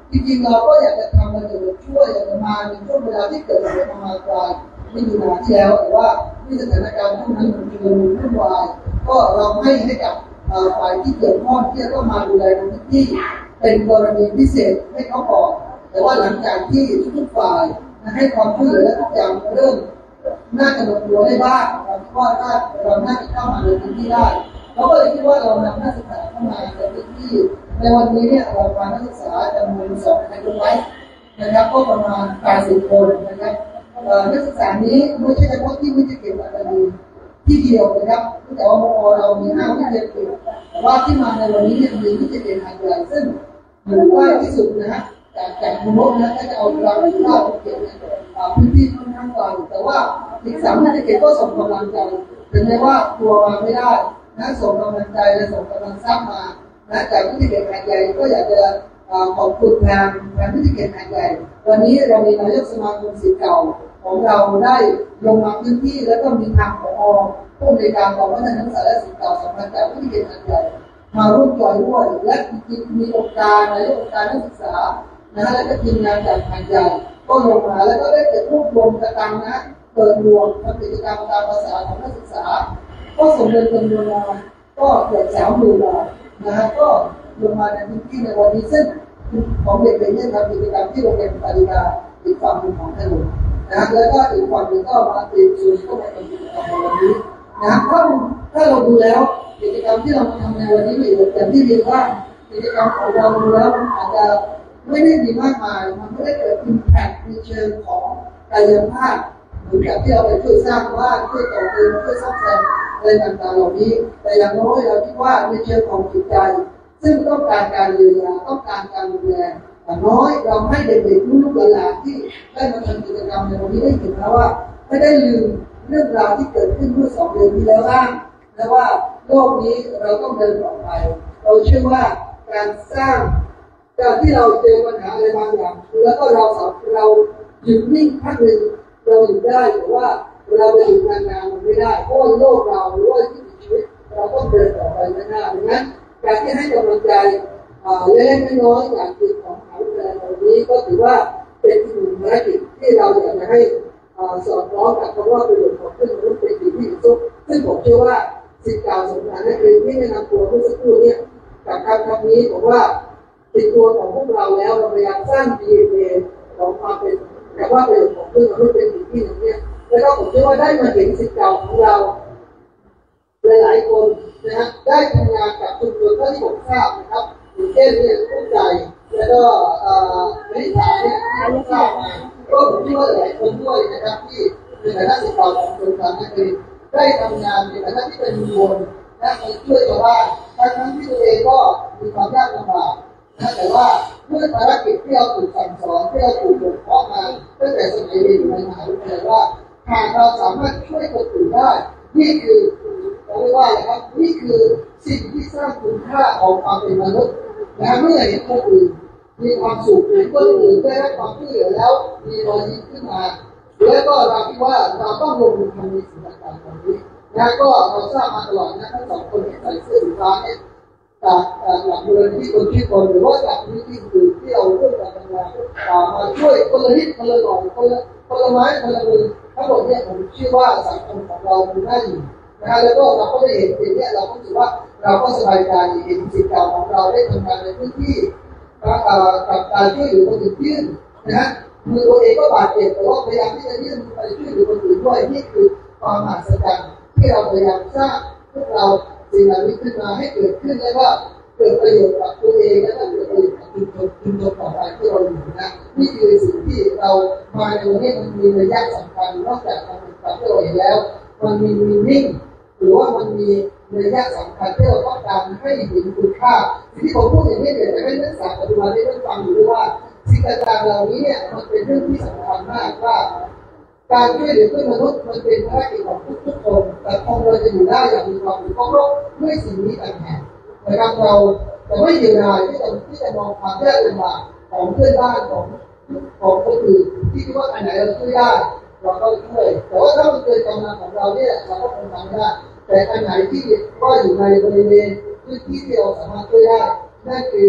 จริงๆเราก็อยากจะทำมันจะช่วยอยากจะมาในช่วงเวลาที่เกิดเหตุมาตายไม่มีนาที่แล้วแต่ว่าที่สถานการณ์ช่วงนั้นมันชุลมุนวุ่นวายก็เราให้ให้กับฝ่ายที่เกี่ยวข้องที่ต้องมาดูแลในพื้นที่เป็นกรณีพิเศษให้เขาก่อนแต่ว่าหลังจากที่ทุกฝ่ายให้ความช่วยเหลือและทุกอย่างเริ่มน่าจะลงตัวได้บ้างเราคิดว่าถ้าเราน่าจะเข้ามาในพื้นที่ได้เราก็เลยคิดว่าเรานำนักศึกษาเข้ามาในพื้นที่ในวันนี้เนี่ยเราพานักศึกษาจำนวนสองพันคนไว้นะครับก็ประมาณแปดสิบคนนะครับนักศึกษานี้ไม่ใช่เฉพาะที่วิทยาเขตปัตตานีที่เดียวนะครับแต่ว่ามอเรามีห้าวิทยาเขตแต่ว่าที่มาในวันนี้เนี่ยมีวิทยาเขตหาดใหญ่ซึ่งมันใกล้ที่สุดนะฮะจากจากมุมนะถ้าจะเอาเราเข้าเขตพื้นที่ค่อนข้างไกลแต่ว่าอีกสามวิทยาเขตก็ส่งกำลังใจถึงแม้ว่าตัวมาไม่ได้นะส่งกำลังใจและส่งกำลังทรัพย์มานะจากวิทยาเขตหาดใหญ่ก็อยากจะขอบคุณทางทางวิทยาเขตหาดใหญ่วันนี้เรามีนายกสมาคมศิษย์เก่าของเราได้ลงมาพื้นที่แล้วก็มีทางผอผู้ในการของวัฒนธรรมศาสตร์และศิษย์เก่าสำนักจากวิทยาเขตหาดใหญ่มาร่วมจอยด้วยและมีองค์การนายกองค์การนักศึกษานะและก็ทีมงานจากหาดใหญ่ก็ลงมาแล้วก็ได้เกิดรวบรวมกระตังนะเปิดรวมทำกิจกรรมตามภาษาของนักศึกษาก็ส่งเงินจำนวนมาก็เกือบสามหมื่นบาทนะฮะก็ลงมาในพื้นที่ในวันนี้ซึ่งของเด็กๆเนี่ยทำกิจกรรมที่โรงเรียนปริญญาอีกฝั่งหนึ่งของถนนนะแล้วก็อีกฝั่งหนึ่งก็มาตีซูนก็มาเป็นกิจกรรมในวันนี้นะถ้าถ้าเราดูแล้วกิจกรรมที่เราทำในวันนี้ไม่เหมือนอย่างที่เรียนว่ากิจกรรมของเราดูแล้วอาจจะไม่ได้ดีมากมายมันไม่ได้เกิดอิมแพคในเชิงของกายภาพเหมือนกับที่เราไปช่วยสร้างบ้านช่วยต่อเติมช่วยซ่อมแซมอะไรต่างๆเหล่านี้แต่อย่างน้อยเราคิดว่าในเชิงของจิตใจซึ่งต้องการการเยียวยาต้องการการดูแลอย่างน้อยเราให้เด็กๆลูกๆหลานที่ได้มาทำกิจกรรมในวันนี้ได้เห็นแล้วว่าไม่ได้ลืมเรื่องราวที่เกิดขึ้นเมื่อสองเดือนที่แล้วบ้างและว่าโลกนี้เราต้องเดินต่อไปเราเชื่อว่าการสร้างการที่เราเจอปัญหาอะไรบางอย่างแล้วก็เราเราหยุดนิ่งพักหนึ่งเราหยุดได้แต่ว่าเราจะหยุดนานๆมันไม่ได้เพราะโลกเราหรือว่าชีวิตเราต้องเดินต่อไปไม่ได้ดังนั้นการที่ให้กำลังใจเล็กๆน้อยๆอย่างที่ของมหาวิทยาลัยเรานี้ก็ถือว่าเป็นอีกหนึ่งภารกิจที่เราอยากจะให้สอดคล้องกับคำว่าประโยชน์ของเพื่อนมนุษย์เป็นสิ่งที่สุดซึ่งผมเชื่อว่าสิ่งกล่าวสำคัญนั่นคือที่แนะนำตัวเมื่อสักครู่นี้กับคำคำนี้ผมว่าเป็นตัวของพวกเราแล้วเราพยายามสร้าง ดี เอ็น เอ ของความเป็นแต่ว่าประโยชน์ของเพื่อนมนุษย์เป็นสิ่งที่หนึ่งเนี่ยแล้วก็ผมเชื่อว่าได้มาเห็นสิ่งเก่าของเราหลายๆคนนะฮะได้ทำงานกับชุมชนที่ผมทราบนะครับอย่างเช่นเนี่ยผู้ใจแล้วก็วิชาเนี่ยที่ผมทราบมาก็ผมคิดว่าหลายคนด้วยนะครับที่ในฐานะศิษย์เก่าของชุมชนนั้นเองได้ทำงานในฐานะที่เป็นมวลและไปช่วยชาวบ้านทั้งที่ตัวเองก็มีความยากลำบากนะแต่ว่าเมื่อภารกิจที่เราถูกสั่งสอนที่เราถูกบ่มเพาะมาตั้งแต่สมัยเรียนอยู่ในมหาวิทยาลัยว่าหากเราสามารถช่วยคนอื่นได้นี่คือเราเรียกว่าอะไรครับนี่คือสิ่งที่สร้างคุณค่าของความเป็นมนุษย์และเมื่อเห็นคนอื่นมีความสุขเห็นคนอื่นได้รับความช่วยเหลือแล้วมีรอยยิ้มขึ้นมาแล้วก็เราคิดว่าเราต้องลงมือทำในสิ่งต่างๆเหล่านี้แล้วก็เราทราบมาตลอดนะทั้งสองคนที่ใส่เสื้อสีฟ้าเนี่ยจากหลักเมืองที่คนที่คนหรือว่าจากวิธีอื่นที่เราร่วมกันทำงานมาช่วยคนละนิดคนละหน่อยคนละคนละไม้คนละมือทั้งหมดเนี่ยผมเชื่อว่าสังคมของเรามันน่าอยู่นะแล้วก็เราก็ได้เห็นสิ่งนี้เราก็ถือว่าเราก็สบายใจเห็นสิ่งเก่าของเราได้ทำงานในพื้นที่กับการช่วยเหลือคนอื่นยื่นนะฮะมือตัวเองก็บาดเจ็บแต่ว่าพยายามที่จะยื่นไปช่วยเหลือคนอื่นด้วยนี่คือความมหัศจรรย์ที่เราพยายามสร้างพวกเราสิ่งเหล่านี้ขึ้นมาให้เกิดขึ้นและว่าเกิดประโยชน์กับตัวเองและก็เกิดประโยชน์กับชุมชนชุมชนต่อไปที่เราอยู่นะนี่คือสิ่งที่เรามาในวันนี้มันมีระยะสำคัญนอกจากการปรับตัวเองแล้วมันมีมีนิ่งหรือว่ามันมีระยะสำคัญที่เราต้องการให้เห็นคุณค่าที่ผมพูดอย่างนี้เดี๋ยวจะให้นักศึกษาปัจจุบันได้ฟังอยู่ด้วยว่าสิ่งต่างๆเหล่านี้เนี่ยมันเป็นเรื่องที่สำคัญมากว่าการช่วยเหลือเพื่อนมนุษย์มันเป็นภารกิจของทุกๆคนแต่คงเราจะอยู่ได้อย่างมีความสุขเพราะด้วยสิ่งนี้ต่างหากนะครับเราแต่ไม่เดียวดายที่จะที่จะมองความยากลำบากของเพื่อนบ้านของของคนอื่นที่คิดว่าอันไหนเราช่วยได้เราก็ช่วยแต่ว่าถ้ามันเกินกำลังของเราเนี่ยเราก็คงทำไม่ได้แต่อันไหนที่ก็อยู่ในบริเวณพื้นที่ที่เราสามารถช่วยได้นั่นคือ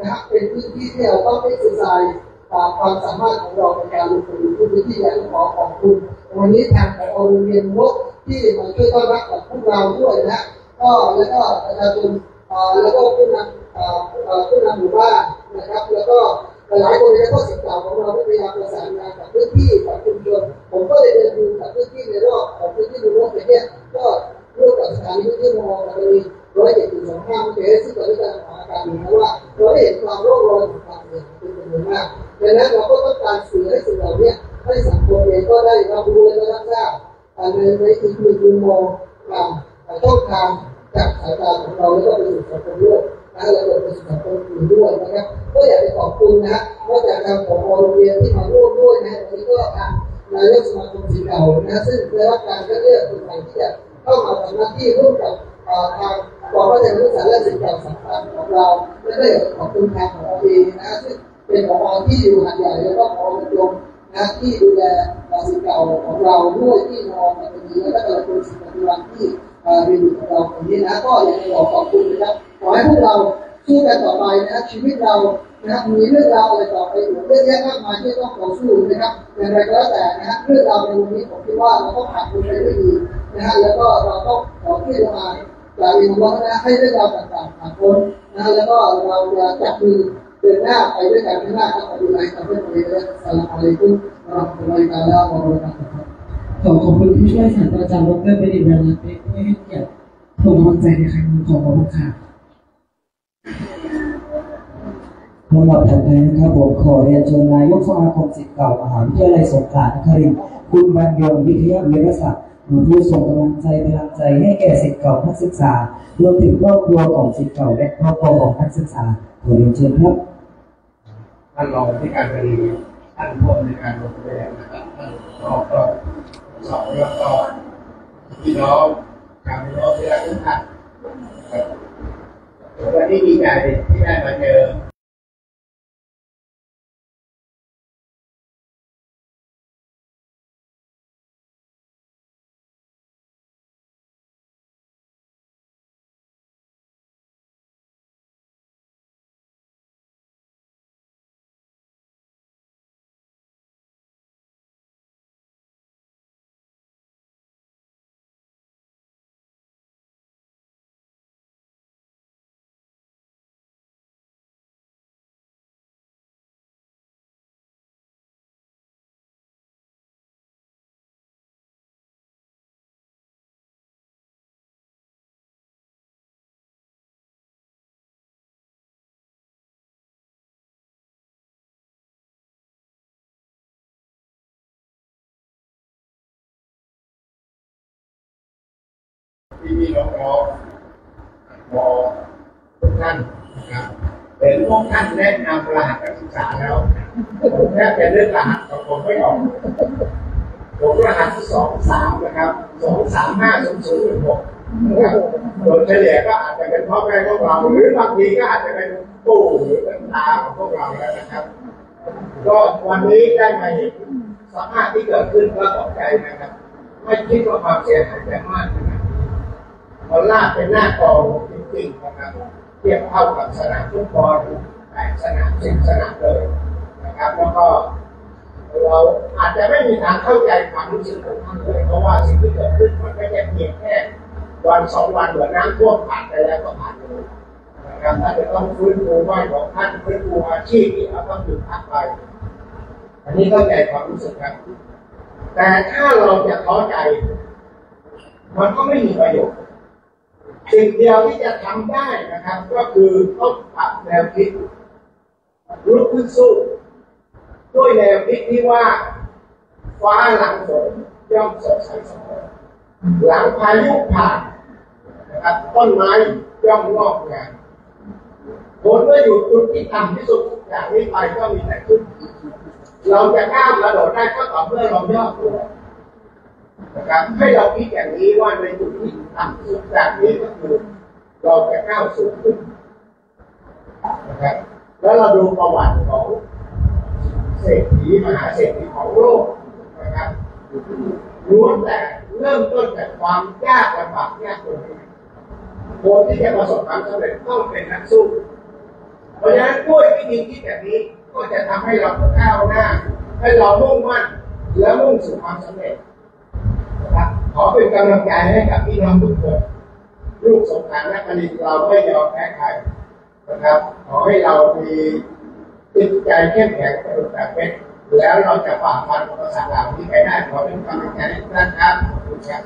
นะฮะเป็นพื้นที่ที่เราต้องได้ศึกษาความสามารถของเราในการลงทุนในพื้นที่และขอขอบคุณวันนี้ทางของโรงเรียนวกที่มาช่วยต้อนรับกับพวกเราด้วยนะก็แล้วก็ประชาชนแล้วก็ผู้นำผู้นำหมู่บ้านนะครับแล้วก็หลายคนแล้วก็สิทธิ์เก่าของเราพยายามประสานงานกับพื้นที่กับชุมชนผมก็ได้เดินดูกับพื้นที่ในรอบของพื้นที่ในรอบในนี้ก็ร่วมกับสถานีวิทยุมอเรามีร้อยเจ็ดสิบสองห้างเทสซึ่งตอนนี้กำลังหาการอยู่นะว่าเราได้เห็นความร่วมมือของการเมืองเป็นจำนวนมากดังนั้นเราก็ต้องการสื่อให้สิ่งเหล่านี้ให้สังคมเองก็ได้รับรู้และรับทราบในในอีกหนึ่งมุมมองช่องทางจากสายตาของเราแล้วก็ไปสู่สังคมโลกนะแล้วก็ไปสู่สังคมอื่นด้วยนะครับก็อยากจะขอบคุณนะนอกจากทางของโรงเรียนที่มาร่วมด้วยนะวันนี้ก็ทางนายกสมาคมศิษย์เก่านะซึ่งได้รับการเลือกเป็นคนที่จะเข้ามาทำหน้าที่ร่วมกับทางกองพัฒนาศึกษาและศิษย์เก่าสำคัญของเราและก็อยากขอบคุณทางของเองนะซึ่งเป็นผอ.ที่อยู่หาดใหญ่แล้วก็ผอ.ประจงนะที่ดูแลศิษย์เก่าของเราด้วยที่มองมาตรงนี้และก็เป็นศิษย์ปัจจุบันที่เรียนอยู่กับเราตรงนี้นะก็อยากจะขอขอบคุณนะครับขอให้พวกเราสู้กันต่อไปนะชีวิตเรานะมีเรื่องราวอะไรต่อไปอยู่เรื่องแยะมากมายที่ต้องต่อสู้นะครับอย่างไรก็แล้วแต่นะเรื่องราวในวันนี้ผมคิดว่าเราต้องผ่านมันไปด้วยดีนะฮะแล้วก็เราต้องขอที่เรามาจากอินวัฒนะให้เรื่องราวต่างๆผ่านพ้นนะแล้วก็เราจะจับมือเดินหน้าไปด้วยกันข้างหน้าครับขอบคุณในการเป็นบริการสารพัดเลยคุณเราเป็นบริการแล้วบริการครับขอขอบคุณผู้ช่วยศาสตราจารย์ดร.เบดินรัตน์ที่ให้เกียรติส่งกำลังใจในครั้งนี้ขอบคุณค่ะลำดับถัดไปนะครับผมขอเรียนเชิญนายกสมาคมศิษย์เก่ามหาวิทยาลัยสงขลานครินทร์คุณบรรยงวิทยาวิรศักดิ์ผู้ส่งกำลังใจพลังใจให้แก่ศิษย์เก่านักศึกษารวมถึงครอบครัวของศิษย์เก่าและครอบครัวของนักศึกษาขอเรียนเชิญครับท่านรองที่การบริหารท่านผู้อำนวยการโรงเรียนนะครับท่านรองก็สองแล้วก็พี่น้องชาวโลกที่รักทุกท่านวันนี้ดีใจที่ได้มาเจอพี่ๆน้องๆมอทุกท่านนะครับเป็นพวกท่านแนะนำรหัสการศึกษาแล้วผมแค่เป็นเรื่องรหัสของผมไม่ออกผมรหัสที่สองสามนะครับสองสามห้าศูนย์ศูนย์หนึ่งหกโดยเฉลี่ยก็อาจจะเป็นพ่อแม่พวกเราหรือบางทีก็อาจจะเป็นปู่หรือเป็นตาของพวกเราแล้วนะครับก็วันนี้ได้มาเห็นสภาพที่เกิดขึ้นก็ตกใจนะครับไม่คิดว่าความเสียหายจะมากนะครับเราลาดเป็นหน้ากองจริงๆนะครับเทียบเท่ากับสนามฟุตบอลแต่สนามสิบสนามเลยนะครับแล้วก็เราอาจจะไม่มีทางเข้าใจความรู้สึกของท่านเลยเพราะว่าสิ่งที่เกิดขึ้นมันไม่ใช่เพียงแค่วันสองวันเหมือนน้ำท่วมผ่านไปแล้วก็ผ่านไปนะครับท่านจะต้องฟื้นฟูบ้านของท่านฟื้นฟูอาชีพที่เราต้องหยุดพักไปอันนี้เข้าใจความรู้สึกครับแต่ถ้าเราจะท้อใจมันก็ไม่มีประโยชน์สิ่งเดียวที่จะทำได้นะครับก็คือต้องปรับแนวคิดลุกขึ้นสู้ด้วยแนวคิดที่ว่าฟ้าหลังฝนย่อมสดใสเสมอหลังพายุผ่านนะครับต้นไม้ย่อมงอกงามผลเมื่ออยู่จุดที่ต่ำที่สุดจากนี้ไปก็มีแต่ขึ้นเราจะก้าวกระโดดได้ก็ต่อเมื่อเราย่อตัวนะครับให้เราคิดอย่างนี้ว่าในจุดที่ต่ำที่สุดจากนี้ก็คือเราจะก้าวสูงขึ้นนะครับแล้วเราดูประวัติของเศรษฐีมหาเศรษฐีของโลกนะครับล้วนแต่เริ่มต้นจากความยากลำบากยากจนคนที่จะประสบความสำเร็จต้องเป็นนักสู้เพราะฉะนั้นด้วยวิธีคิดแบบนี้ก็จะทำให้เราก้าวหน้าให้เรามุ่งมั่นและมุ่งสู่ความสำเร็จนะครับขอเป็นกำลังใจให้กับพี่น้องทุกคนลูกสงขลานครินทร์เราไม่ยอมแพ้ใครนะครับขอให้เรามีจิตใจเข้มแข็งเป็นแบบเป็นแล้วเราจะฝ่าฟันอุปสรรคเหล่านี้ไปได้ขอเป็นกำลังใจให้ทุกท่านครับขอบคุณครับ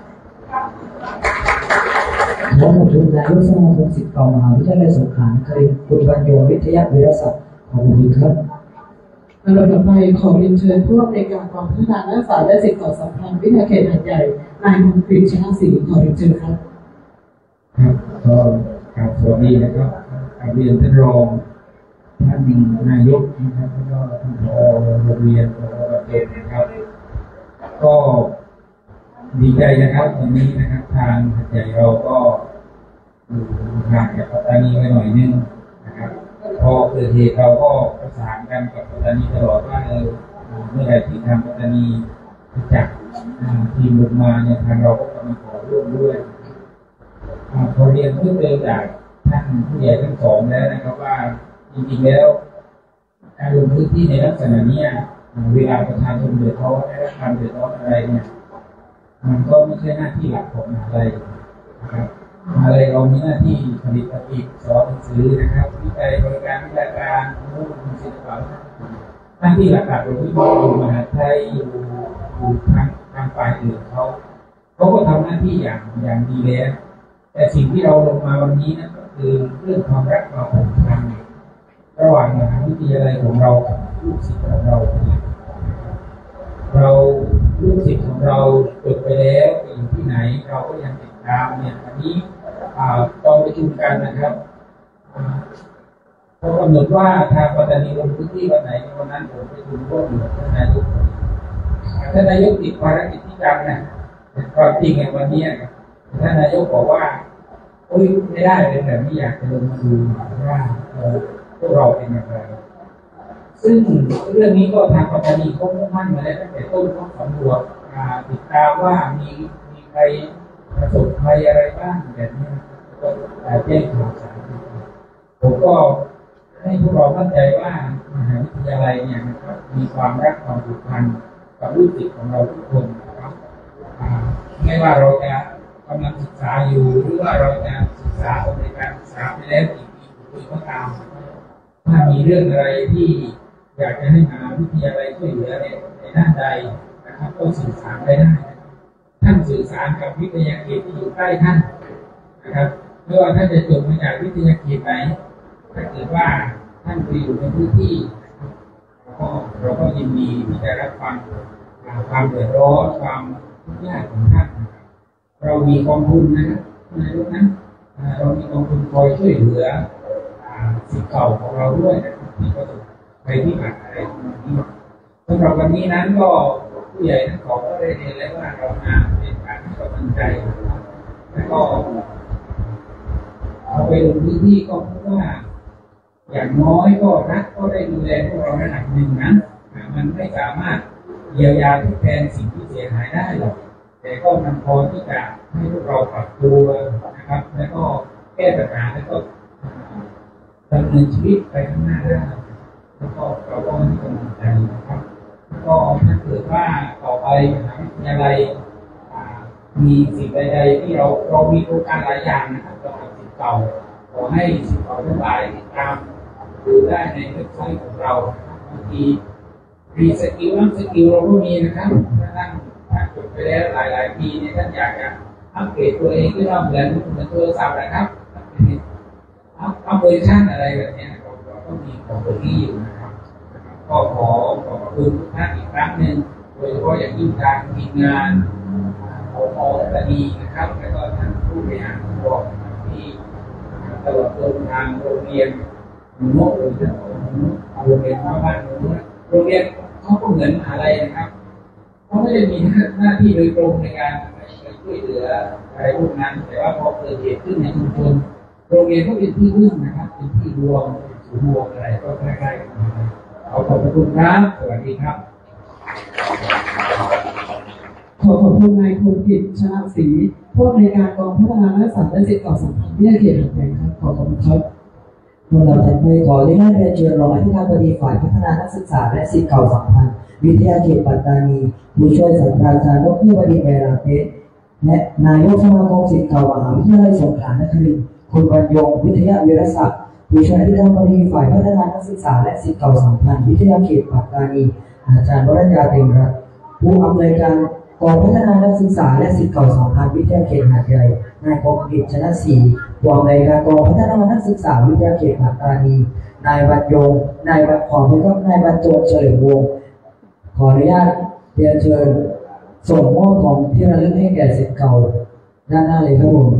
ขอขอบคุณนายกสมาคมศิษย์เก่ามหาวิทยาลัยสงขลานครินทร์คุณบรรยงวิทยาวิรศักดิ์ขอบคุณครับลำดับต่อไปขอเรียนเชิญผู้อำนวยการกองพัฒนานักศึกษาและศิษย์เก่าสัมพันธ์วิทยาเขตหาดใหญ่นายมงคลชนะศรีขอเรียนเชิญครับครับก็กราบสวัสดีนะครับกราบเรียนท่านรองท่านนายกนะครับแล้วก็ท่านผอโรงเรียนผอประเทศนะครับก็ดีใจนะครับวันนี้นะครับทางหาดใหญ่เราก็อยู่ห่างจากปัตตานีไปหน่อยนึงนะครับพอเกิดเหตุเราก็ประสานกันกับปัตตานีตลอดว่าเออเมื่อไหร่ที่ทางปัตตานีจัดทีมลงมาเนี่ยทางเราก็กำลังขอร่วมด้วยพอเรียนเพิ่มเติมจากท่านผู้ใหญ่ทั้งสองแล้วนะครับว่าจริงๆแล้วการลงพื้นที่ในลักษณะนี้เวลาประชาชนเดือดร้อนได้รับความเดือดร้อนอะไรเนี่ยมันก็ไม่ใช่หน้าที่หลักของมหาลัยนะครับมหาลัยเรามีหน้าที่ผลิตผลิตสอนหนังสือนะครับวิจัยบริการวิชาการรู้ศิลปะหน้าที่หลักๆเราที่อยู่มหาไทยอยู่อยู่ทางทางฝ่ายอื่นเขาเขาก็ทำหน้าที่อย่างอย่างดีแล้วแต่สิ่งที่เราลงมาวันนี้นะก็คือเรื่องความรักความผูกพันระหว่างมหาวิทยาลัยของเรากับลูกศิษย์ของเราเราลูกศิษย์ของเราจบไปแล้วไปอยู่ที่ไหนเราก็ยังติดตามเนี่ยอันนี้ตอนประชุมกันนะครับเขากำหนดว่าทางปัตตานีลงพื้นที่วันไหนวันนั้นผมประชุมร่วมกับท่านนายกท่านนายกติดภารกิจที่จังนะความจริงในวันนี้ท่านนายกบอกว่าโอ้ยไม่ได้เลยแต่ไม่อยากจะลงมาดูว่าพวกเราเป็นอย่างไรซึ่งเรื่องนี้ก็ทางปัตตานีเขามุ่งมั่นมาแล้วตั้งแต่ต้นเขาสำรวจติดตามว่ามีมีใครประสบภัยอะไรบ้างแบบนี้ก็แจ้งข่าวสารผมก็ให้พวกเรามั่นใจว่ามหาวิทยาลัยเนี่ยนะครับมีความรักความผูกพันกับลูกศิษย์ของเราทุกคนนะครับไม่ว่าเราจะกำลังศึกษาอยู่หรือว่าเราจะศึกษาในการศึกษาไปแล้วกี่ปีกี่ปีก็ตามถ้ามีเรื่องอะไรที่อยากจะให้มหาวิทยาลัยช่วยเหลือในในด้านใดนะครับก็สื่อสารไปได้ท่านสื่อสารกับวิทยาเขตที่อยู่ใกล้ท่านนะครับไม่ว่าท่านจะจบมาจากวิทยาเขตไหนถ้าเกิดว่าท่านไปอยู่ในพื้นที่ก็เราก็ยินดีที่จะรับฟังความเดือดร้อนความทุกข์ยากของท่านเรามีกองทุนนะครับในยุคนั้นเรามีกองทุนคอยช่วยเหลือศิษย์เก่าของเราด้วยนะครับที่ประสบภัยพิบัติอะไรนี้สำหรับวันนี้นั้นก็ผู้ใหญ่ทั้งสองก็ได้เรียนแล้วว่าเรามาเป็นการให้กำลังใจแล้วก็เอาไปลงพื้นที่ก็เพราะว่าอย่างน้อยก็รัฐก็ได้ดูแลพวกเราระดับหนึ่งนะมันไม่สามารถเยียวยาทดแทนสิ่งที่เสียหายได้หรอกแต่ก็มันพอที่จะให้พวกเราปรับตัวนะครับแล้วก็แก้ปัญหาแล้วก็ดำเนินชีวิตไปข้างหน้าได้แล้วก็เราก็ให้กำลังใจนะครับแล้วก็ถ้าเกิดว่าต่อไปมหาวิทยาลัยมีสิ่งใดๆที่เราเรามีโครงการหลายอย่างนะครับสำหรับศิษย์เก่าขอให้ศิษย์เก่าทั้งหลายติดตามดูได้ในเว็บไซต์ของเราบางทีมีสกิลนั่งสกิลเราก็มีนะครับถ้าท่านถ้าจบไปแล้วหลายๆปีเนี่ยท่านอยากจะอัปเกรดตัวเองขึ้นมาเหมือนเหมือนโทรศัพท์นะครับอัพอัพเวอร์ชันอะไรแบบนี้เราก็มีของตัวนี้อยู่นะครับก็ขอขอบคุณทุกท่านอีกครั้งหนึ่งโดยเฉพาะอย่างยิ่งทางทีมงานผอ.ปัตตานีนะครับแล้วก็ท่านผู้บริหารของเราที่ตลอดจนทางโรงเรียนโน้ตหรือโรงเรียนชาวบ้านโรงเรียนเขาก็เหมือนอะไรนะครับเขาไม่ได้มีหน้าที่โดยตรงในการไปช่วยเหลืออะไรพวกนั้นแต่ว่าพอเกิดเหตุขึ้นในชุมชนโรงเรียนก็เป็นที่พึ่งนะครับเป็นที่รวมศูนย์รวมอะไรก็ใกล้ๆกันขอขอบคุณครับสวัสดีครับขอขอบคุณนายพลกิจชนะศรีผู้อำนวยการกองพัฒนานักศึกษาและศิษย์เก่าสัมพันธ์วิทยาเขตหาดใหญ่ครับขอขอบคุณครับลำดับถัดไปขออนุญาตเรียนเชิญรองอธิการบดีฝ่ายพัฒนานักศึกษาและศิษย์เก่าสัมพันธ์วิทยาเขตปัตตานีผู้ช่วยศาสตราจารย์ดรวดีแบราเตสและนายกสมาคมศิษย์เก่ามหาวิทยาลัยสงขลานครินทร์คุณบรรยงวิทยาวิรศักดิ์ผู้ช่วยอธิการบดีฝ่ายพัฒนานักศึกษาและศิษย์เก่าสัมพันธ์วิทยาเขตปัตตานีอาจารย์วรัญญาเต็มรัตน์ผู้อำนวยการกองพัฒนานักศึกษาและศิษย์เก่าสัมพันธ์วิทยาเขตหาดใหญ่นายกองกิจชนะศรีผู้อำนวยการกองพัฒนานักศึกษาวิทยาเขตปัตตานีนายบรรยงนายขอให้ครับนายบรรจงเฉลิมวงศ์ขออนุญาตเรียนเชิญส่งมอบของที่ระลึกให้แก่ศิษย์เก่าด้านหน้าเลยครับผม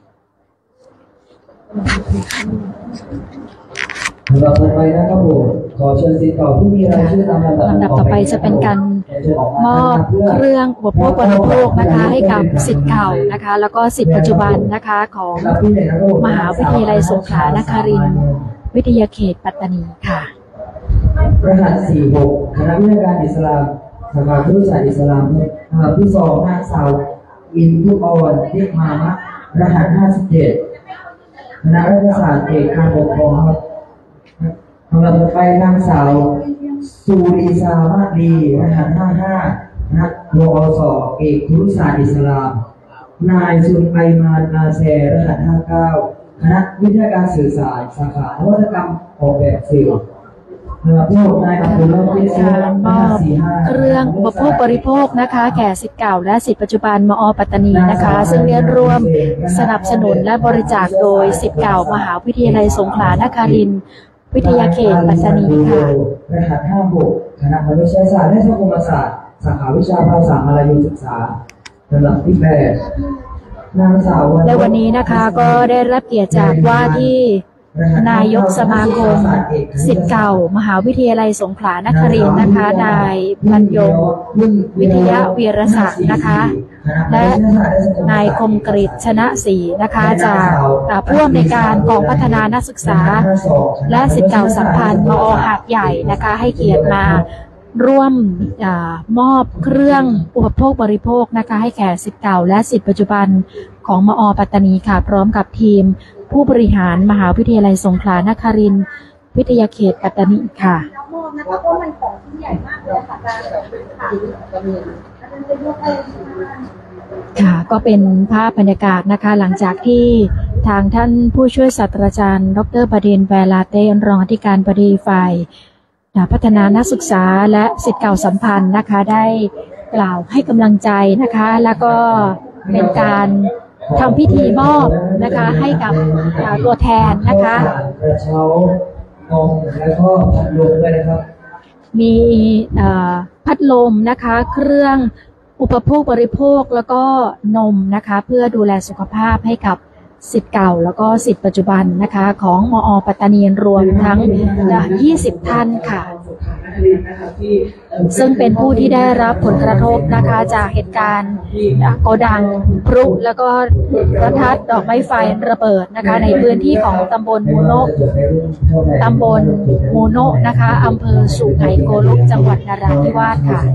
ลำดับต่อไปนะครับผมขอเชิญศิษย์เก่าที่มีรายชื่อตามลำดับต่อไปจะเป็นการมอบเครื่องอุปโภคบริโภคนะคะให้กับศิษย์เก่านะคะแล้วก็ศิษย์ปัจจุบันนะคะของมหาวิทยาลัยสงขลานครินทร์วิทยาเขตปัตตานีค่ะรหัสสี่หกคณะวิทยาการอิสลามสาขาครุศาสตร์อิสลามลำดับที่สองนางสาวอินทุออนเรียกมามะรหัสห้าสิบเจ็ดคณะรัฐศาสตร์เอกการปกครองครับลำดับต่อไปนางสาวสุริซามาดีรหัสห้าห้าคณะวอสเอกครุศาสตร์อิสลามนายซุนไอมานอาเซรหัสห้าเก้าคณะวิทยาการสื่อสารสาขานวัตกรรมออกแบบสื่อที่หกนายอับดุลลาห์ที่การมอบเครื่องอุปโภคบริโภคนะคะแก่ศิษย์เก่าและศิษย์ปัจจุบันมอปัตตานีนะคะซึ่งได้ร่วมสนับสนุนและบริจาคโดยศิษย์เก่ามหาวิทยาลัยสงขลานครินทร์วิทยาเขตปัตตานีค่ะรหัสห้าหกคณะมนุษยศาสตร์และสังคมศาสตร์สาขาวิชาภาษามาลายูศึกษาลำดับที่แปดนางสาวในวันนี้นะคะก็ได้รับเกียรติจากว่าที่นายกสมาคมศิษย์เก่ามหาวิทยาลัยสงขลานครินทร์นะคะนายบรรยงวิทยาวีรศักดิ์นะคะและนายคมกฤษชนะศรีนะคะจากผู้อำนวยการกองพัฒนานักศึกษาและศิษย์เก่าสัมพันธ์มอหาดใหญ่นะคะให้เกียรติมาร่วมอมอบเครื่องอุปโภคบริโภคนะคะให้แก่ศิษย์เก่าและศิษย์ปัจจุบันของมอปัตตานีค่ะพร้อมกับทีมผู้บริหารมหาวิทยาลัยสงขลานครินทร์วิทยาเขตปัตตานีค่ะนะคะเพราะมันของที่ใหญ่มากเลยค่ะการค่ะก็เป็นภาพบรรยากาศนะคะหลังจากที่ทางท่านผู้ช่วยศาสตราจารย์ดร.บดินทร์แวลาเตรองอธิการบดีฝ่ายพัฒนานักศึกษาและศิษย์เก่าสัมพันธ์นะคะได้กล่าวให้กำลังใจนะคะแล้วก็เป็นการทำพิธีมอบนะคะให้กับตัวแทนนะคะกระเช้านมแล้วก็พัดลมด้วยนะครับมีพัดลมนะคะเครื่องอุปโภคบริโภคแล้วก็นมนะคะเพื่อดูแลสุขภาพให้กับศิษย์เก่าแล้วก็ศิษย์ปัจจุบันนะคะของมอปัตตานีรวมทั้งยี่สิบท่านค่ะซึ่งเป็นผู้ที่ได้รับผลกระทบนะคะจากเหตุการณ์โกดังพลุแล้วก็ประทัดดอกไม้ไฟระเบิดนะคะในพื้นที่ของตำบลมูโนะตำบลมูโนะนะคะอำเภอสุไหงโกลกจังหวัดนราธิวาสค่ะ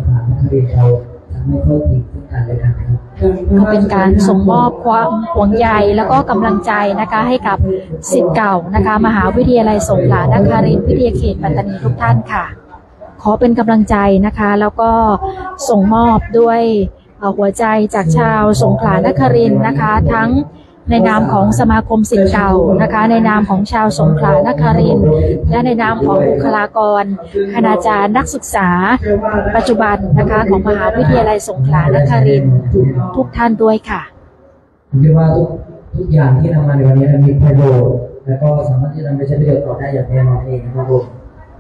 ก็เป็นการส่งมอบความห่วงใยแล้วก็กำลังใจนะคะให้กับศิษย์เก่านะคะมหาวิทยาลัยสงขลานครินทร์วิทยาเขตปัตตานีทุกท่านค่ะขอเป็นกำลังใจนะคะแล้วก็ส่งมอบด้วยหัวใจจากชาวสงขลานครินทร์นะคะทั้งในนามของสมาคมศิษย์เก่านะคะในนามของชาวสงขลานครินทร์และในนามของบุคลากรคณาจารย์นักศึกษาปัจจุบันนะคะของมหาวิทยาลัยสงขลานครินทร์ทุกท่านด้วยค่ะเรียกว่าทุกทุกอย่างที่นำมาในวันนี้มีประโยชน์และก็สามารถที่จะนำไปใช้ประโยชน์ต่อได้อย่างแน่นอนเองนะครับผม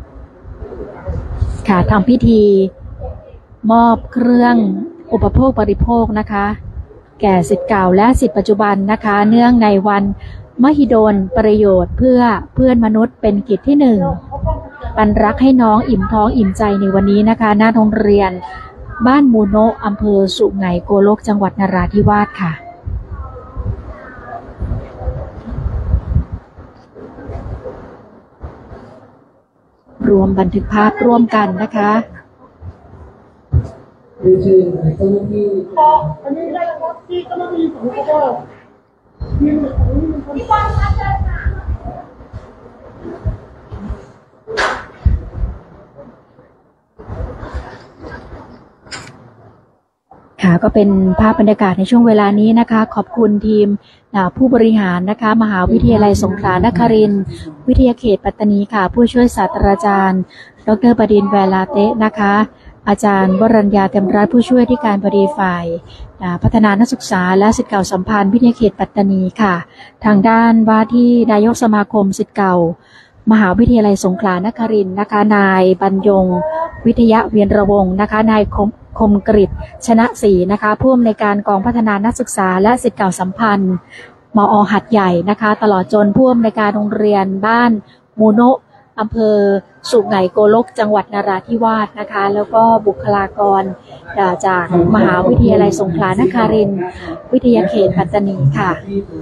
ค่ะทำพิธีมอบเครื่องอุปโภคบริโภคนะคะแก่ศิษย์เก่าและศิษย์ปัจจุบันนะคะเนื่องในวันมหิดลประโยชน์เพื่อเพื่อนมนุษย์เป็นกิจที่หนึ่งปันรักให้น้องอิ่มท้องอิ่มใจในวันนี้นะคะหน้าโรงเรียนบ้านมูโนะอำเภอสุไหงโกลกจังหวัดนราธิวาสค่ะรวมบันทึกภาพร่วมกันนะคะคือชื่อเจ้าหน้าที่อันนี้ได้แล้วครับที่เจ้าหน้าที่ของเขาก็ทีมของนี้มันที่บ้านพักได้ค่ะค่ะก็เป็นภาพบรรยากาศในช่วงเวลานี้นะคะขอบคุณทีมผู้บริหารนะคะมหาวิทยาลัยสงขลานครินทร์วิทยาเขตปัตตานีค่ะผู้ช่วยศาสตราจารย์ดร.บดินทร์แวลาเตะนะคะอาจารย์วรัญญาเต็มรัตน์ผู้ช่วยที่การบดีฝ่ายพัฒนานักศึกษาและศิษย์เก่าสัมพันธ์วิทยาเขตปัตตานีค่ะทางด้านว่าที่นายกสมาคมศิษย์เก่ามหาวิทยาลัยสงขลานครินทร์นะคะนายบรรยงวิทยาเวียนระวงศ์นะคะนายคมคมกฤษชนะศรีนะคะผู้อำนวยการกองพัฒนานักศึกษาและศิษย์เก่าสัมพันธ์มอ.หัดใหญ่นะคะตลอดจนผู้อำนวยการโรงเรียนบ้านมูโนะอำเภอสุไหงโกลกจังหวัดนราธิวาสนะคะแล้วก็บุคลากรจากมหาวิทยาลัยสงขลานครินทร์วิทยาเขตปัตตานีค่ะ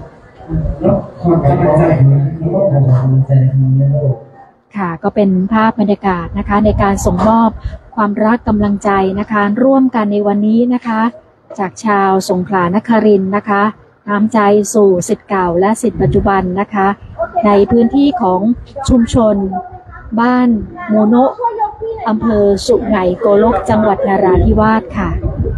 ค่ะก็เป็นภาพบรรยากาศนะคะในการส่งมอบความรักกำลังใจนะคะร่วมกันในวันนี้นะคะจากชาวสงขลานครินทร์นะคะน้ำใจสู่ศิษย์เก่าและศิษย์ปัจจุบันนะคะในพื้นที่ของชุมชนบ้านโมโนะอำเภอสุไหงโกลกจังหวัดนราธิวาสค่ะ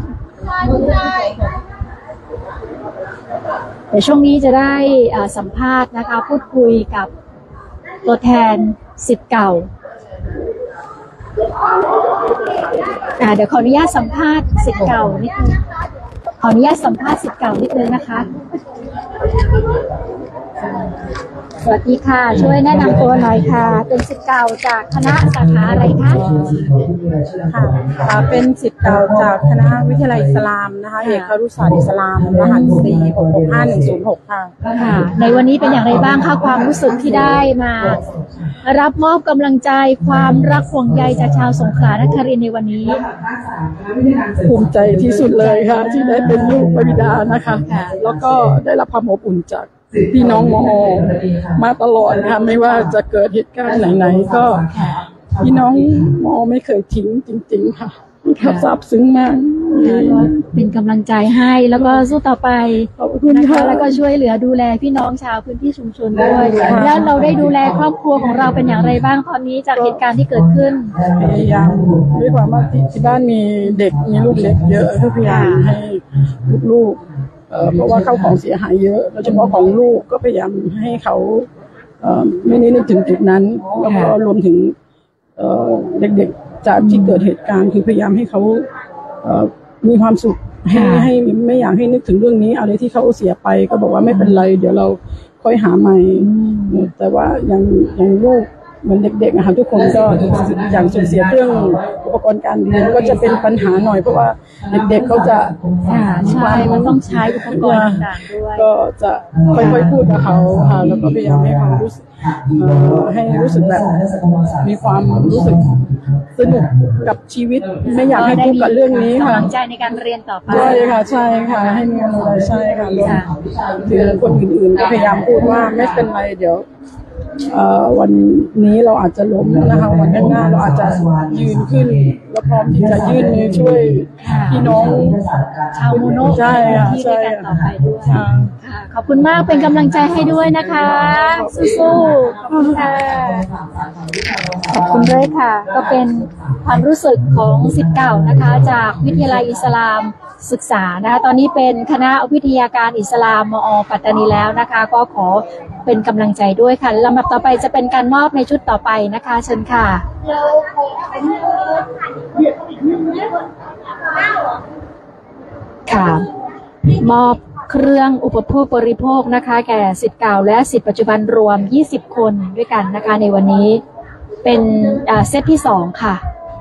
ในช่วงนี้จะได้สัมภาษณ์นะคะพูดคุยกับตัวแทนศิษย์เก่าเดี๋ยวขออนุญาตสัมภาษณ์ศิษย์เก่านิดนึงขออนุญาตสัมภาษณ์ศิษย์เก่านิดนึงนะคะสวัสดีค่ะช่วยแนะนำตัวหน่อยค่ะเป็นศิษย์เก่าจากคณะสาขาอะไรคะค่ะเป็นศิษย์เก่าจากคณะวิทยาลัยอิสลามนะคะเอกครุศาสตร์อิสลามรหัสสี่หกหกห้าหนึ่งศูนย์หกค่ะค่ะในวันนี้เป็นอย่างไรบ้างคะความรู้สึกที่ได้มารับมอบกำลังใจความรักห่วงใยจากชาวสงขลานครินทร์ในวันนี้ภูมิใจที่สุดเลยค่ะที่ได้เป็นลูกบิดานะคะแล้วก็ได้รับความอบอุ่นจากพี่น้องมอมาตลอดนะคะไม่ว่าจะเกิดเหตุการณ์ไหนๆก็พี่น้องมอไม่เคยทิ้งจริงๆค่ะครับซาบซึ้งมากเป็นกำลังใจให้แล้วก็สู้ต่อไปนะคะแล้วก็ช่วยเหลือดูแลพี่น้องชาวพื้นที่ชุมชนด้วยแล้วเราได้ดูแลครอบครัวของเราเป็นอย่างไรบ้างตอนนี้จากเหตุการณ์ที่เกิดขึ้นพยายามด้วยความว่าที่บ้านมีเด็กมีลูกเล็กเยอะก็พยายามให้ลูกเพราะว่าเข้าของเสียหายเยอะโดยเฉพาะของลูกก็พยายามให้เขาไม่ได้นึกถึงจุดนั้นแล้วก็รวมถึงเด็กๆจากที่เกิดเหตุการณ์คือพยายามให้เขามีความสุขให้ให้ไม่อยากให้นึกถึงเรื่องนี้อะไรที่เขาเสียไปก็บอกว่าไม่เป็นไรเดี๋ยวเราค่อยหาใหม่แต่ว่าอย่างอย่างลูกเหมือนเด็กๆนะคะทุกคนก็อย่างสูญเสียเรื่องอุปกรณ์การเรียนก็จะเป็นปัญหาหน่อยเพราะว่าเด็กๆเขาจะใช่มันต้องใช้อุปกรณ์ต่างๆด้วยก็จะค่อยๆพูดกับเขาค่ะแล้วก็พยายามให้เขารู้สึกให้รู้สึกแบบมีความรู้สึกสนุกกับชีวิตไม่อยากให้ทุกข์กับเรื่องนี้ค่ะกำลังใจในการเรียนต่อไปใช่ค่ะใช่ค่ะให้มีกำลังใจใช่ค่ะถึงคนอื่นๆก็พยายามพูดว่าไม่เป็นไรเดี๋ยววันนี้เราอาจจะล้มนะคะวันข้างหน้าเราอาจจะยืนขึ้นแล้วพร้อมที่จะยื่นมือช่วยพี่น้องชาวโมโนะใช่ค่ะที่ด้วยกันต่อไปด้วยขอบคุณมากเป็นกำลังใจให้ด้วยนะคะสู้ๆขอบคุณค่ะขอบคุณด้วยค่ะก็เป็นความรู้สึกของศิษย์เก่านะคะจากวิทยาลัยอิสลามศึกษานะคะตอนนี้เป็นคณะวิทยาการอิสลามมอ.ปัตตานีแล้วนะคะก็ขอเป็นกำลังใจด้วยค่ะลำดับต่อไปจะเป็นการมอบในชุดต่อไปนะคะเชิญค่ะค่ะมอบเครื่องอุปโภคบริโภคนะคะแก่ศิษย์เก่าและศิษย์ปัจจุบันรวมยี่สิบคนด้วยกันนะคะในวันนี้เป็นเซตที่สองค่ะ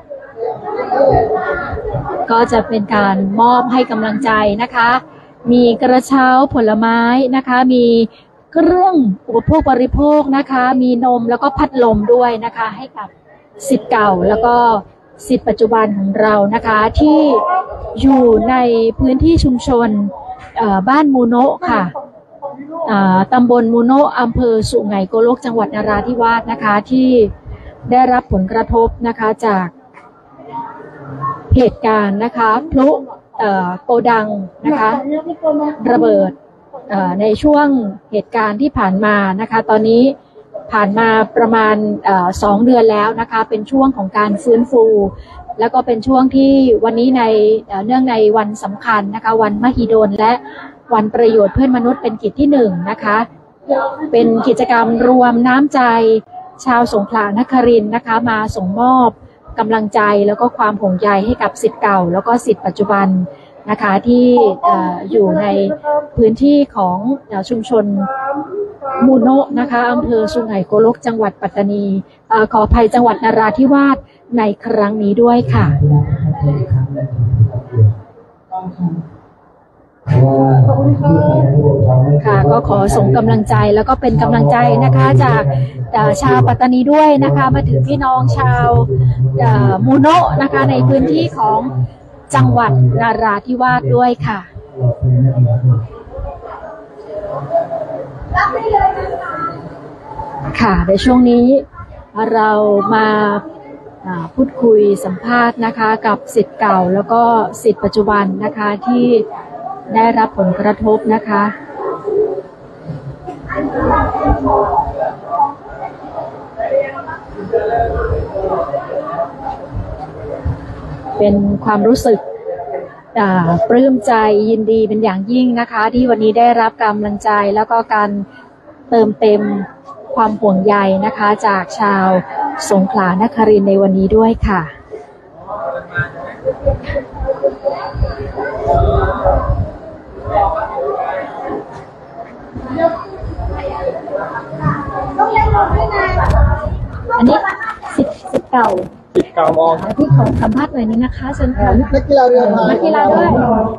ก็จะเป็นการมอบให้กำลังใจนะคะมีกระเช้าผลไม้นะคะมีเครื่องอุปโภคบริโภคนะคะมีนมแล้วก็พัดลมด้วยนะคะให้กับศิษย์เก่าแล้วก็ศิษย์ปัจจุบันของเรานะคะที่อยู่ในพื้นที่ชุมชนบ้านมูโนะค่ะตำบลมูโนะอำเภอสุไหงโกลกจังหวัดนราธิวาสนะคะที่ได้รับผลกระทบนะคะจากเหตุการณ์นะคะพลุโกดังนะคะระเบิดในช่วงเหตุการณ์ที่ผ่านมานะคะตอนนี้ผ่านมาประมาณสองเดือนแล้วนะคะเป็นช่วงของการฟื้นฟูแล้วก็เป็นช่วงที่วันนี้ในเนื่องในวันสำคัญนะคะวันมหิดลและวันประโยชน์เพื่อนมนุษย์เป็นกิจที่หนึ่งนะคะเป็นกิจกรรมรวมน้ำใจชาวสงขลานครินทร์นะคะมาส่งมอบกำลังใจแล้วก็ความห่วงใยให้กับศิษย์เก่าแล้วก็ศิษย์ปัจจุบันนะคะที่อยู่ในพื้นที่ของชุมชนมูโนะนะคะอำเภอสุไหงโกลกจังหวัดปัตตานีขออภัยจังหวัดนราธิวาสในครั้งนี้ด้วยค่ะค่ะก็ขอส่งกำลังใจแล้วก็เป็นกำลังใจนะคะจากชาวปัตตานีด้วยนะคะมาถึงพี่น้องชาวมูโนะนะคะในพื้นที่ของจังหวัดนราธิวาสด้วยค่ะค่ะในช่วงนี้เรามาพูดคุยสัมภาษณ์นะคะกับศิษย์เก่าแล้วก็ศิษย์ปัจจุบันนะคะที่ได้รับผลกระทบนะคะเป็นความรู้สึกปลื้มใจยินดีเป็นอย่างยิ่งนะคะที่วันนี้ได้รับกำลังใจแล้วก็การเติมเต็มความห่วงใยนะคะจากชาวสงขลานครินทร์ในวันนี้ด้วยค่ะอันนี้สิบสิบเก่าสิบเก่ามองพี่ขอสัมภาษณ์หน่อยนึงนะคะเชิญค่ะนักกีฬาเรือพายนักกีฬาด้วย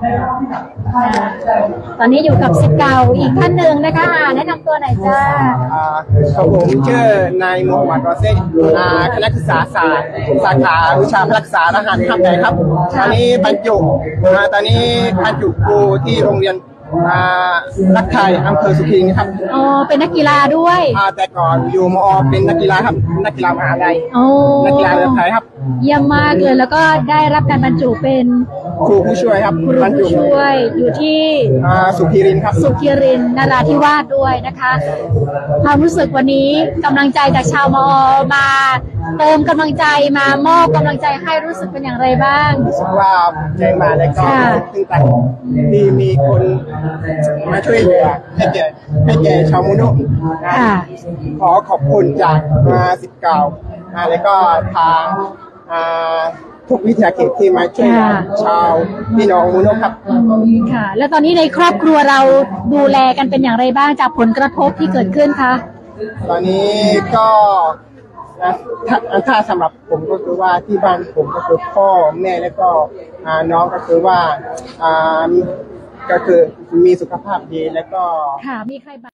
ตอนนี้อยู่กับสิบเก่าอีกท่านหนึ่งนะคะแนะนำตัวหน่อยจ้าครับผมชื่อนายมูฮัมหมัดรอเซ่คณะศึกษาศาสตร์สาขาวิชารักษาทหารข้ามแดนครับตอนนี้บรรจุตอนนี้บรรจุครูที่โรงเรียนรักไทยอำเภอสุขิงครับอ๋อเป็นนักกีฬาด้วยแต่ก่อนอยู่มอเป็นนักกีฬาครับนักกีฬามหาลัยนักกีฬาเรือไทยครับเยี่ยมมากเลยแล้วก็ได้รับการบรรจุเป็นครูผู้ช่วยครับครูผู้ช่วยอยู่ที่สุขีรินครับสุขีรินนราธิวาสด้วยนะคะความรู้สึกวันนี้กำลังใจจากชาวมอมาเติมกำลังใจมามอบกำลังใจให้รู้สึกเป็นอย่างไรบ้างรู้สึกว่าใจมาแล้วก็ตื่นเต้นที่มีคนมาช่วยเหลือให้แก่ให้แก่ชาวมุโนะขอขอบคุณจากศิษย์เก่าแล้วก็ทางทุกวิทยาเขตที่มาช่วยชาวพี่น้องมุโนะครับค่ะแล้วตอนนี้ในครอบครัวเราดูแลกันเป็นอย่างไรบ้างจากผลกระทบที่เกิดขึ้นคะตอนนี้ก็ถ้าถ้าสำหรับผมก็คือว่าที่บ้านผมก็คือพ่อแม่แล้วก็น้องก็คือว่าก็คือมีสุขภาพดีแล้วก็ค่ะมีใครบ้าง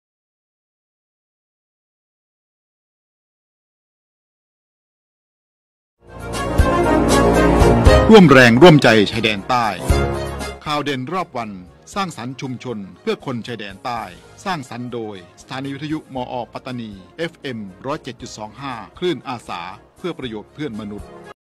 ร่วมแรงร่วมใจชายแดนใต้ข่าวเด่นรอบวันสร้างสรรค์ชุมชนเพื่อคนชายแดนใต้สร้างสรรค์โดยสถานีวิทยุมอปัตตานี เอฟ เอ็ม หนึ่งศูนย์เจ็ดจุดสองห้า คลื่นอาสาเพื่อประโยชน์เพื่อนมนุษย์